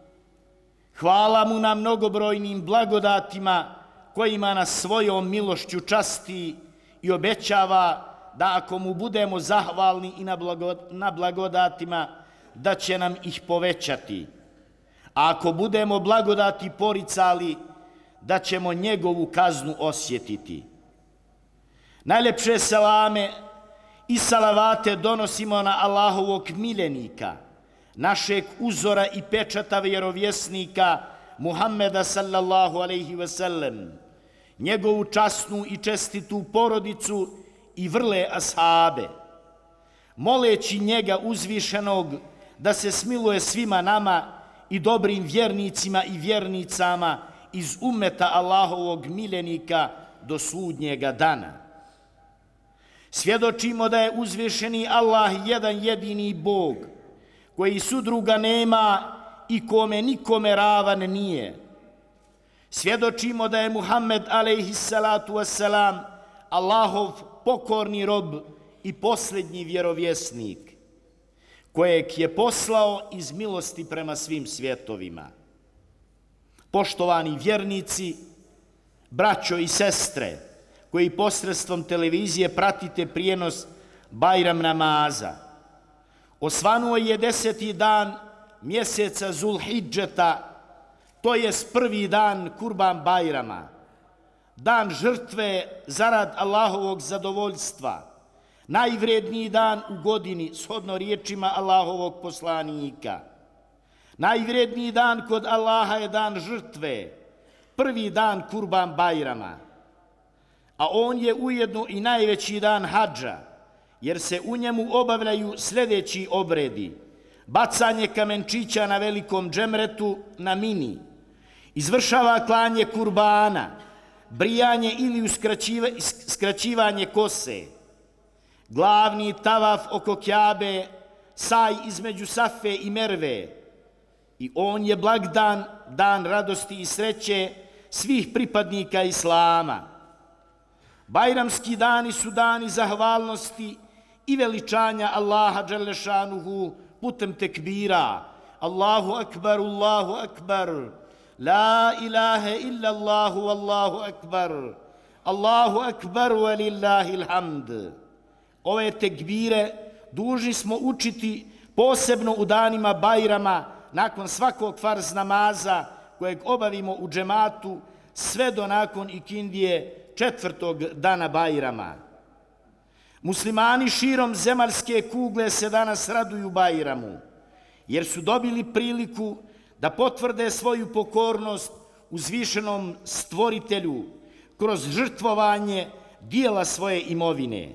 Hvala mu na mnogobrojnim blagodatima kojima nas svojom milošću časti i obećava da ako mu budemo zahvalni i na blagodatima, da će nam ih povećati. A ako budemo blagodati poricali, da ćemo njegovu kaznu osjetiti. Najlepše selame i salavate donosimo na Allahovog miljenika, našeg uzora i pečata vjerovjesnika Muhammeda sallallahu alejhi ve sellem, njegovu časnu i čestitu porodicu i vrle ashabe, moleći njega uzvišenog da se smiluje svima nama i dobrim vjernicima i vjernicama iz ummeta Allahovog miljenika do sudnjega dana. Svjedočimo da je uzvišeni Allah jedan jedini Bog, koji sudruga nema i kome nikome ravan nije. Svjedočimo da je Muhammed alejhi salatu wassalam Allahov pokorni rob i posljednji vjerovjesnik, kojeg je poslao iz milosti prema svim svjetovima. Poštovani vjernici, braćo i sestre, koji posredstvom televizije pratite prijenos Bajram namaza, osvanuo je deseti dan mjeseca Zulhidžeta, to je prvi dan Kurban Bajrama, dan žrtve zarad Allahovog zadovoljstva, najvredniji dan u godini, shodno riječima Allahovog poslanika. Najvredniji dan kod Allaha je dan žrtve, prvi dan Kurban Bajrama, a on je ujedno i najveći dan hadža, jer se u njemu obavljaju sljedeći obredi: bacanje kamenčića na velikom džemretu na Mini, izvršava klanje kurbana, brijanje ili skraćivanje kose, glavni tavaf oko Kjabe, saj između Safe i Merve, i on je blagdan, dan radosti i sreće svih pripadnika Islama. Bajramski dani su dani zahvalnosti i veličanja Allaha dželle šanuhu putem tekbira: Allahu akbar, Allahu akbar, la ilaha illa Allahu, Allahu akbar, Allahu akbar wa lillahi alhamd. Ove tekbire dužni smo učiti posebno u danima Bajrama, nakon svakog farz namaza kojeg obavimo u džematu, sve do nakon ikindije četvrtog dana Bajrama. Muslimani širom zemaljske kugle se danas raduju Bajramu, jer su dobili priliku da potvrde svoju pokornost uzvišenom stvoritelju kroz žrtvovanje dijela svoje imovine.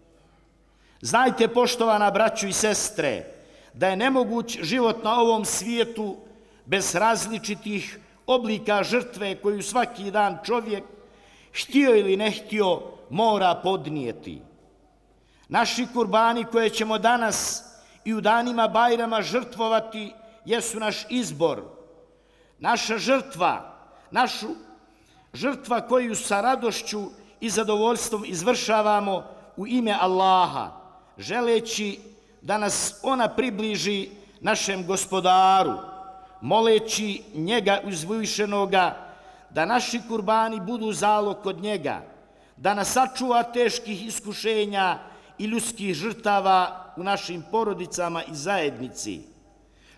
Znajte, poštovana braćo i sestre, da je nemoguć život na ovom svijetu bez različitih oblika žrtve koju svaki dan čovjek, htio ili ne htio, mora podnijeti. Naši kurbani koje ćemo danas i u danima Bajrama žrtvovati jesu naš izbor, naša žrtva, našu žrtva koju sa radošću i zadovoljstvom izvršavamo u ime Allaha, želeći da nas ona približi našem gospodaru, moleći njega uzvišenoga da naši kurbani budu zalog kod njega, da nas sačuva teških iskušenja i ljudskih žrtava u našim porodicama i zajednici,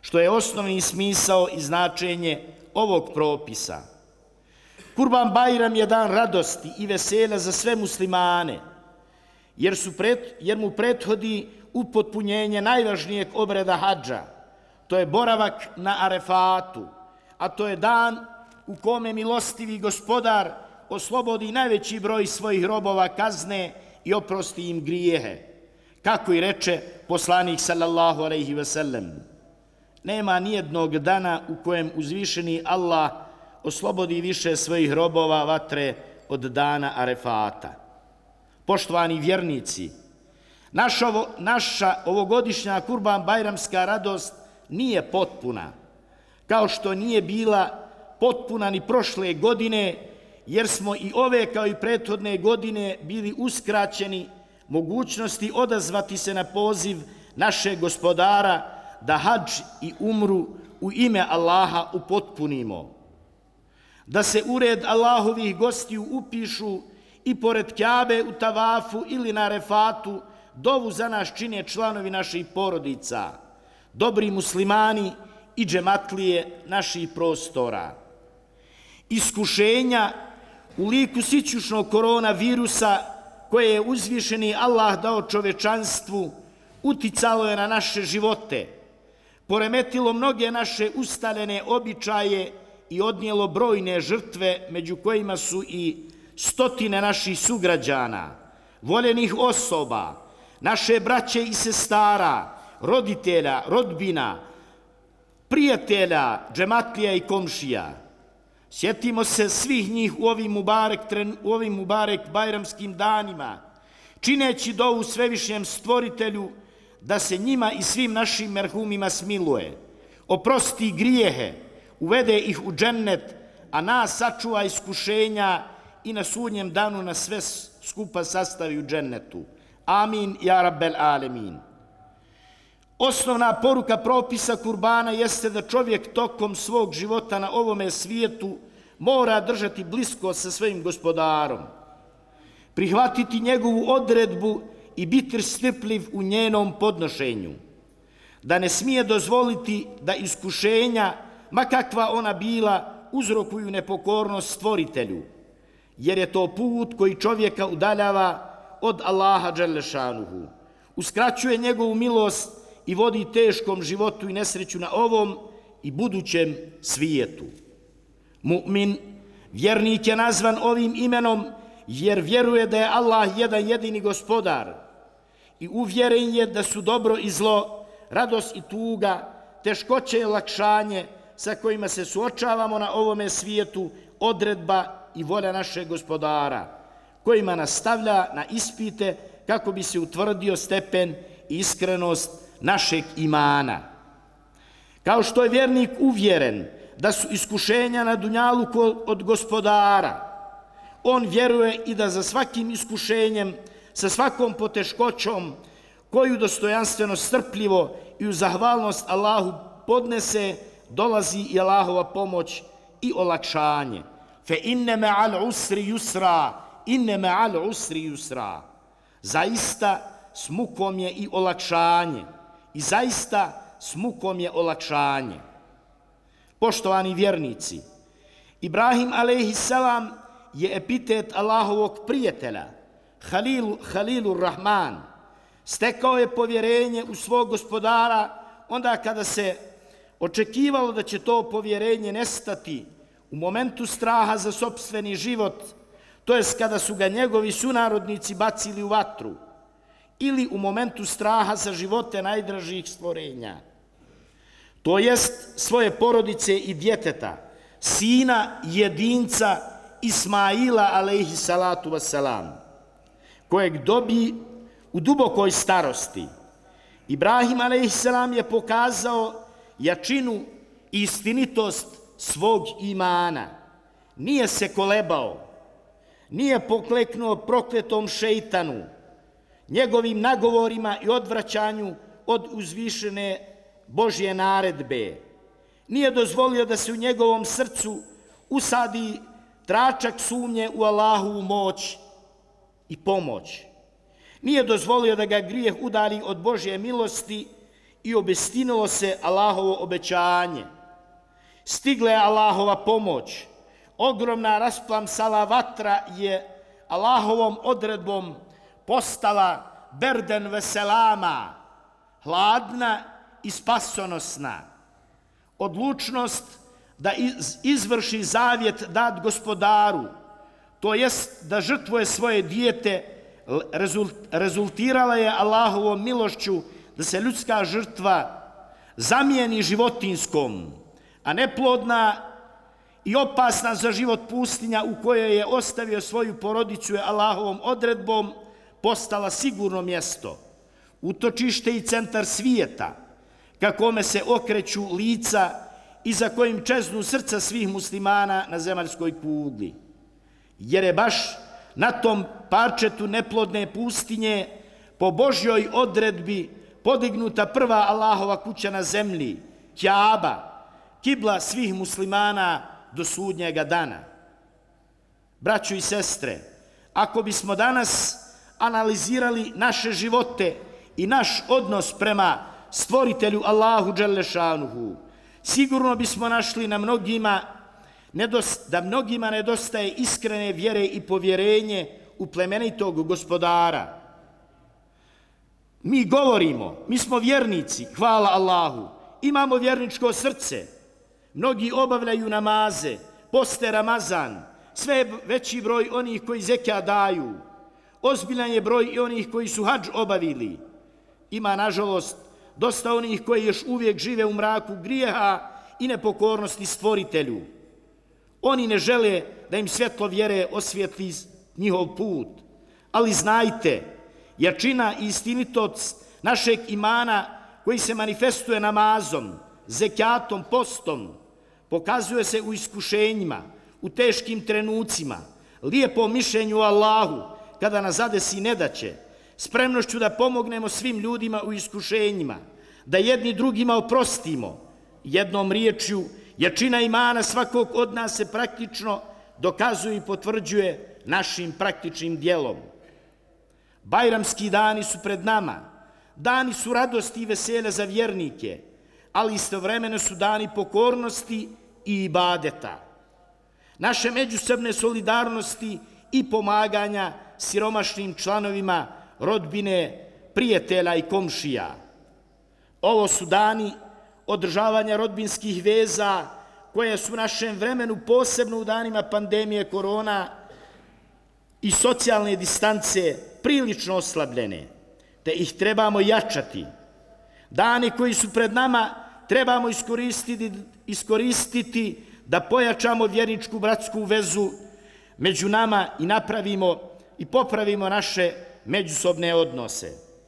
što je osnovni smisao i značenje ovog propisa. Kurban Bajram je dan radosti i veselja za sve muslimane, jer, su pret, jer mu prethodi upotpunjenje najvažnijeg obreda hadža, to je boravak na Arefatu, a to je dan u kome milostivi gospodar oslobodi najveći broj svojih robova kazne i oprosti im grijehe. Kako i reče poslanik sallallahu alejhi ve sellem, nema nijednog dana u kojem uzvišeni Allah oslobodi više svojih robova vatre od dana Arefata. Poštovani vjernici, naša, ovo, naša ovogodišnja Kurban Bajramska radost nije potpuna, kao što nije bila potpuna ni prošle godine, jer smo i ove kao i prethodne godine bili uskraćeni mogućnosti odazvati se na poziv našeg gospodara da hadž i umru u ime Allaha upotpunimo, da se u red Allahovih gostiju upišu i pored Kjabe u tavafu ili na Arefatu dovu za nas čine članovi naših porodica, dobri muslimani i džematlije naših prostora. Iskušenja u liku sićušnog koronavirusa koje je uzvišeni Allah dao čovečanstvu uticalo je na naše živote, poremetilo mnoge naše ustaljene običaje i odnijelo brojne žrtve, među kojima su i stotine naših sugrađana, voljenih osoba, naše braće i sestara, roditelja, rodbina, prijatelja, džematlija i komšija. Sjetimo se svih njih u ovim mubarek, u ovim mubarek bajramskim danima, čineći dovu svevišnjem stvoritelju da se njima i svim našim merhumima smiluje, oprosti grijehe, uvede ih u džennet, a nas sačuva iskušenja i na sudnjem danu na sve skupa sastavi u džennetu. Amin, ja rabbel alemin. Osnovna poruka propisa kurbana jeste da čovjek tokom svog života na ovome svijetu mora držati blisko sa svojim gospodarom, prihvatiti njegovu odredbu i biti strpljiv u njenom podnošenju, da ne smije dozvoliti da iskušenja, ma kakva ona bila, uzrokuju nepokornost stvoritelju, jer je to put koji čovjeka udaljava od Allaha dželle šanuhu, uskraćuje njegovu milost i vodi teškom životu i nesreću na ovom i budućem svijetu. Mu'min, vjernik je nazvan ovim imenom jer vjeruje da je Allah jedan jedini gospodar i uvjeren je da su dobro i zlo, radost i tuga, teškoće i olakšanje sa kojima se suočavamo na ovome svijetu odredba i volja našeg gospodara, kojima nas stavlja na ispite kako bi se utvrdio stepen i iskrenost našeg imana. Kao što je vjernik uvjeren da su iskušenja na dunjaluku od gospodara, on vjeruje i da za svakim iskušenjem, sa svakom poteškoćom, koju dostojanstveno strpljivo i u zahvalnost Allahu podnese, dolazi i Allahova pomoć i olakšanje. Fe inne ma'al usri yusra, inne ma'al usri yusra. Zaista s mukom je i olakšanje. I zaista s mukom je olakšanje. Poštovani vjernici, Ibrahim alejhisselam je epitet Allahovog prijatelja, Halilu, Halilur Rahman. Stekao je povjerenje u svog gospodara onda kada se očekivalo da će to povjerenje nestati u momentu straha za sopstveni život, to jest kada su ga njegovi sunarodnici bacili u vatru, ili u momentu straha za živote najdražih stvorenja, to jest svoje porodice i djeteta, sina jedinca Ismaila alejhi salatu wassalam, kojeg dobi u dubokoj starosti. Ibrahim alejhi salam je pokazao jačinu i istinitost svog imana. Nije se kolebao, nije pokleknuo prokletom šeitanu, njegovim nagovorima i odvraćanju od uzvišene Božje naredbe. Nije dozvolio da se u njegovom srcu usadi tračak sumnje u Allahovu moć i pomoć. Nije dozvolio da ga grijeh udali od Božje milosti i obistinilo se Allahovo obećanje. Stigla je Allahova pomoć. Ogromna rasplamsala vatra je Allahovom odredbom postala berden veselama, hladna i spasonosna. Odlučnost da izvrši zavjet dat gospodaru, to jest da žrtvuje svoje dijete, rezultirala je Allahovom milošću da se ljudska žrtva zamijeni životinskom, a neplodna i opasna za život pustinja u kojoj je ostavio svoju porodicu je Allahovom odredbom postala sigurno mjesto, utočište i centar svijeta, ka kome se okreću lica i za kojim čeznu srca svih muslimana na zemaljskoj kugli. Jer je baš na tom parčetu neplodne pustinje po Božjoj odredbi podignuta prva Allahova kuća na zemlji, Kjaba, kibla svih muslimana do sudnjega dana. Braćo i sestre, ako bismo danas analizirali naše živote i naš odnos prema stvoritelju Allahu Đelešanuhu, sigurno bismo našli na mnogima da mnogima nedostaje iskrene vjere i povjerenje u plemenitog gospodara. Mi govorimo, mi smo vjernici, hvala Allahu, imamo vjerničko srce, mnogi obavljaju namaze, poste Ramazan, sve veći broj onih koji zekat daju, ozbiljan je broj i onih koji su hadž obavili. Ima, nažalost, dosta onih koji još uvijek žive u mraku grijeha i nepokornosti stvoritelju. Oni ne žele da im svjetlo vjere osvijetli njihov put. Ali znajte, jačina i istinitost našeg imana koji se manifestuje namazom, zekatom, postom, pokazuje se u iskušenjima, u teškim trenucima, lijepom mišljenju o Allahu kada nas zadesi nedaće, spremnošću da pomognemo svim ljudima u iskušenjima, da jedni drugima oprostimo. Jednom riječju, jačina imana svakog od nas se praktično dokazuje i potvrđuje našim praktičnim djelom. Bajramski dani su pred nama, dani su radosti i veselja za vjernike, ali istovremeno su dani pokornosti i ibadeta. Naše međusobne solidarnosti i pomaganja siromašnim članovima rodbine, prijatelja i komšija. Ovo su dani održavanja rodbinskih veza koje su u našem vremenu, posebno u danima pandemije korona i socijalne distance, prilično oslabljene, te ih trebamo jačati. Dani koji su pred nama trebamo iskoristiti, iskoristiti da pojačamo vjerničku bratsku vezu među nama i napravimo i popravimo naše međusobne odnose.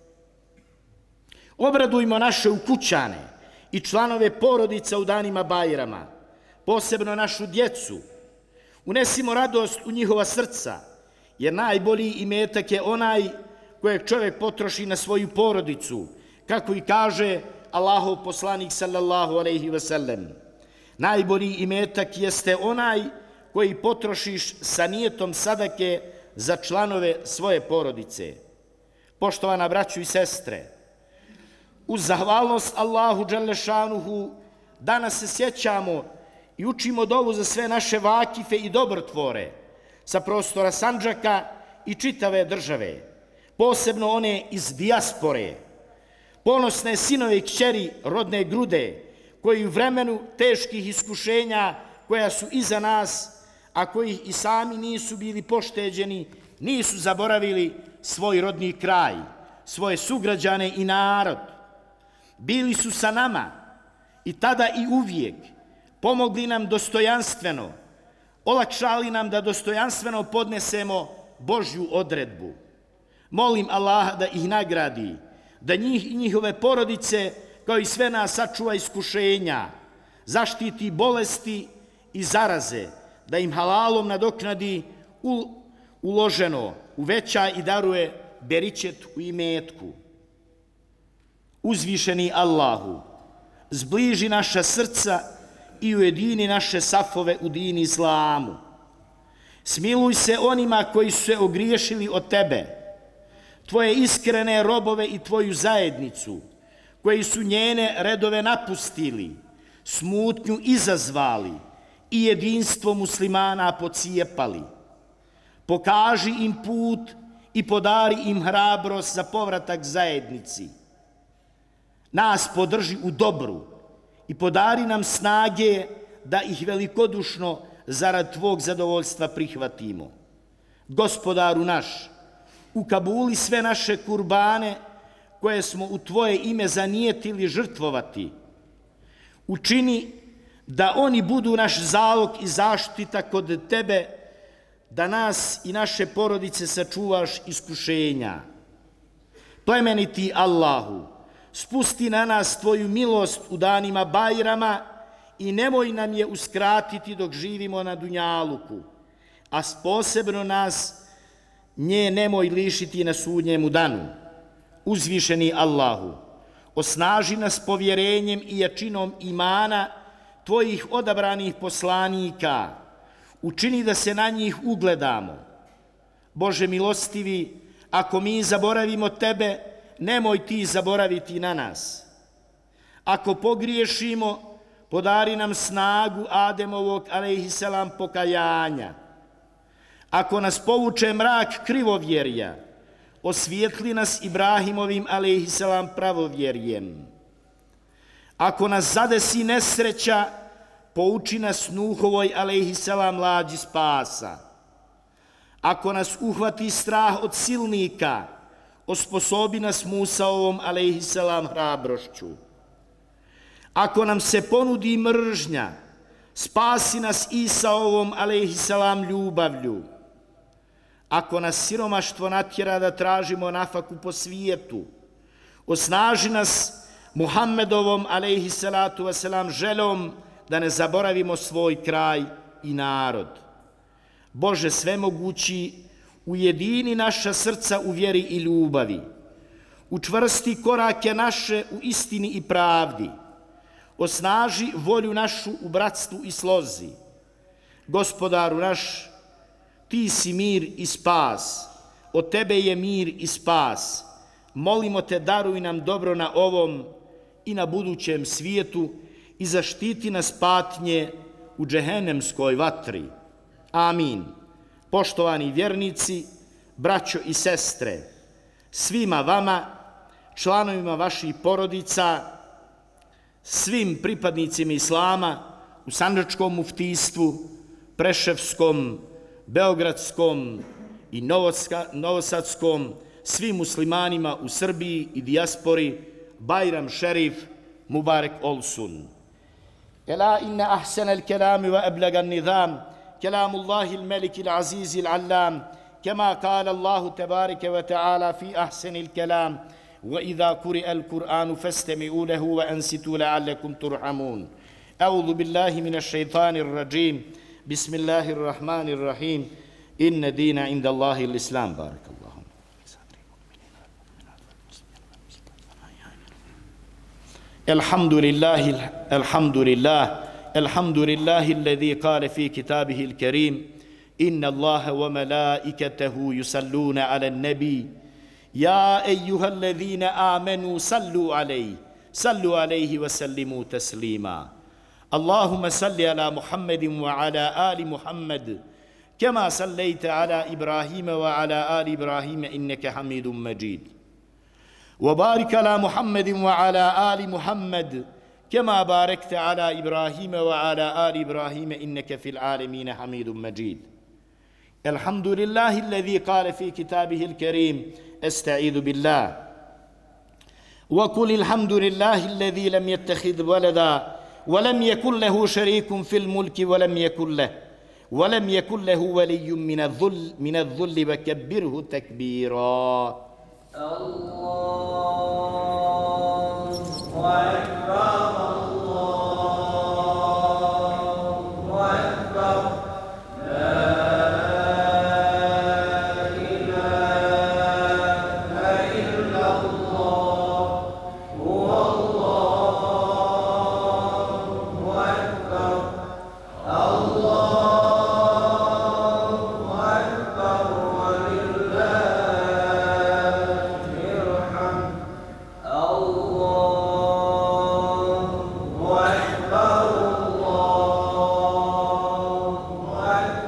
Obradujmo naše ukućane i članove porodica u danima Bajrama, posebno našu djecu. Unesimo radost u njihova srca, jer najbolji imetak je onaj kojeg čovjek potroši na svoju porodicu, kako i kaže Allahov poslanik sallallahu alejhi ve sellem. Najbolji imetak jeste onaj koji potrošiš sa nijetom sadake za članove svoje porodice. Poštovana braćo i sestre, uz zahvalnost Allahu Đelešanuhu danas se sjećamo i učimo dovu za sve naše vakife i dobrotvore sa prostora Sandžaka i čitave države, posebno one iz dijaspore, ponosne sinove i kćeri rodne grude, koji u vremenu teških iskušenja koja su iza nas, a koji i sami nisu bili pošteđeni, nisu zaboravili svoj rodni kraj, svoje sugrađane i narod. Bili su sa nama i tada i uvijek, pomogli nam dostojanstveno, olakšali nam da dostojanstveno podnesemo Božju odredbu. Molim Allaha da ih nagradi, da njih i njihove porodice, kao i sve nas, sačuva iskušenja, zaštiti bolesti i zaraze, da im halalom nadoknadi uloženo, uveća i daruje beričet u imetku. Uzvišeni Allahu, zbliži naša srca i ujedini naše safove u dini islamu. Smiluj se onima koji su se ogriješili od tebe, tvoje iskrene robove i tvoju zajednicu, koji su njene redove napustili, smutnju izazvali i jedinstvo muslimana pocijepali. Pokaži im put i podari im hrabrost za povratak zajednici. Nas podrži u dobru i podari nam snage da ih velikodušno zarad tvog zadovoljstva prihvatimo. Gospodaru naš, ukabuli sve naše kurbane koje smo u tvoje ime zanijetili žrtvovati. Učini da oni budu naš zalog i zaštita kod tebe, da nas i naše porodice sačuvaš iskušenja. Plemeniti Allahu, spusti na nas tvoju milost u danima Bajrama i nemoj nam je uskratiti dok živimo na Dunjaluku, a posebno nas nje nemoj lišiti na sudnjemu danu. Uzvišeni Allahu, osnaži nas povjerenjem i jačinom imana tvojih odabranih poslanika, učini da se na njih ugledamo. Bože milostivi, ako mi zaboravimo tebe, nemoj ti zaboraviti na nas. Ako pogriješimo, podari nam snagu Ademovog alejhiselam pokajanja. Ako nas povuče mrak krivovjerja, osvijetli nas Ibrahimovim alejhiselam pravovjerjem. Ako nas zadesi nesreća, pouči nas Nuhovoj alejhiselam lađi spasa. Ako nas uhvati strah od silnika, osposobi nas Musaovom alejhiselam hrabrošću. Ako nam se ponudi mržnja, spasi nas Isaovom alejhiselam ljubavlju. Ako nas siromaštvo natjera da tražimo nafaku po svijetu, osnaži nas Muhammedovom alejhiselatu wasalam željom da ne zaboravimo svoj kraj i narod. Bože svemogući, ujedini naša srca u vjeri i ljubavi, učvrsti korake naše u istini i pravdi, osnaži volju našu u bratstvu i slozi. Gospodaru naš, ti si mir i spas, od tebe je mir i spas. Molimo te, daruj nam dobro na ovom i na budućem svijetu i zaštiti nas patnje u džehennemskoj vatri. Amin. Poštovani vjernici, braćo i sestre, svima vama, članovima vaših porodica, svim pripadnicima Islama u Sandžačkom muftijstvu, Preševskom, Beogradskom i Novosadskom, svim muslimanima u Srbiji i dijaspori, Bajram Šerif, Mubarek Olsun. Ela inna ahsana al-kalami wa ablaga an-nizam, kalamu Allahi al-maliki al-azizi al-allam, kama kala Allahu tebareke wa ta'ala fi ahsani al-kalam, wa idha kuri'a al-Qur'anu fastami'u lahu wa ansitu la'allakum turhamun. A'udhu billahi minash shaitanir rajim. Bismillahir rahmanir rahim. Inna dina inda Allahi al-Islam. Barakallahu. الحمد لله الحمد لله الحمد لله الذي قال في كتابه الكريم إن الله وملائكته يصلون على النبي يا أيها الذين آمنوا صلوا عليه صلوا عليه وسلموا تسليما اللهم صل على محمد وعلى آل محمد كما صليت على إبراهيم وعلى آل إبراهيم إنك حميد مجيد وبارك على محمد وعلى آل محمد كما باركت على إبراهيم وعلى آل إبراهيم إنك في العالمين حميد مجيد الحمد لله الذي قال في كتابه الكريم استعيذ بالله وقل الحمد لله الذي لم يتخذ ولدا ولم يكن له شريك في الملك ولم يكن له ولم يكن له ولي من الذل من الذل وكبره تكبيرا الله أكبر الله أكبر لا إله إلا الله هو الله أكبر الله أكبر ولله الله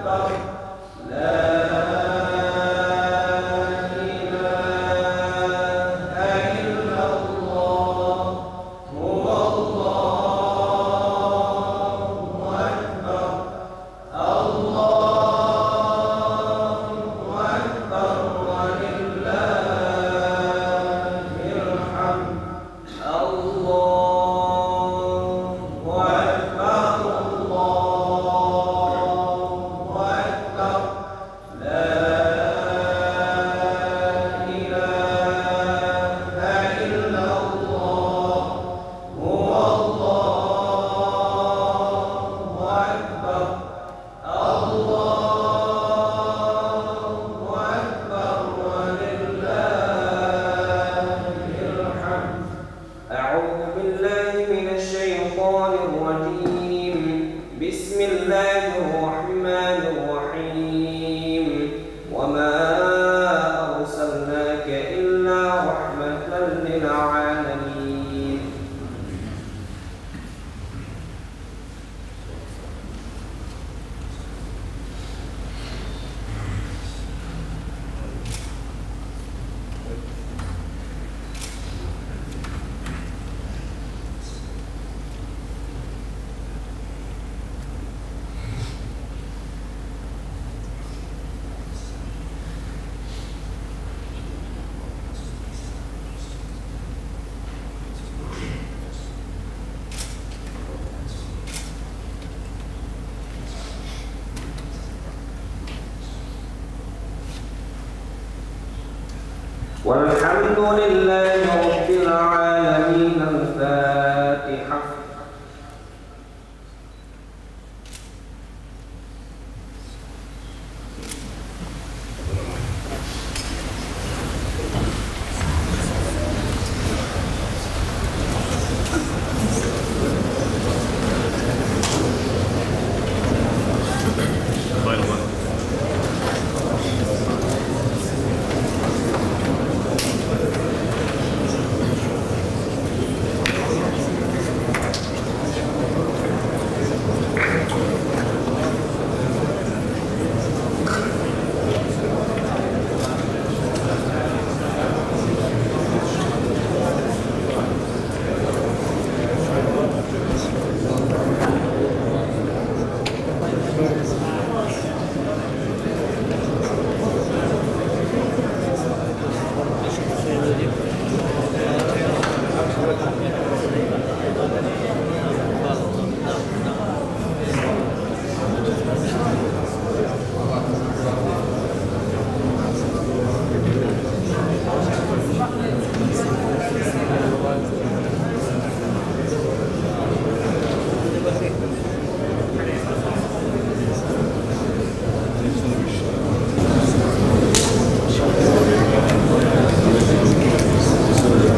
والحمد لله رب العالمين. الفاتحة.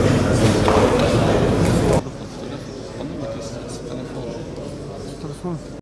telefone.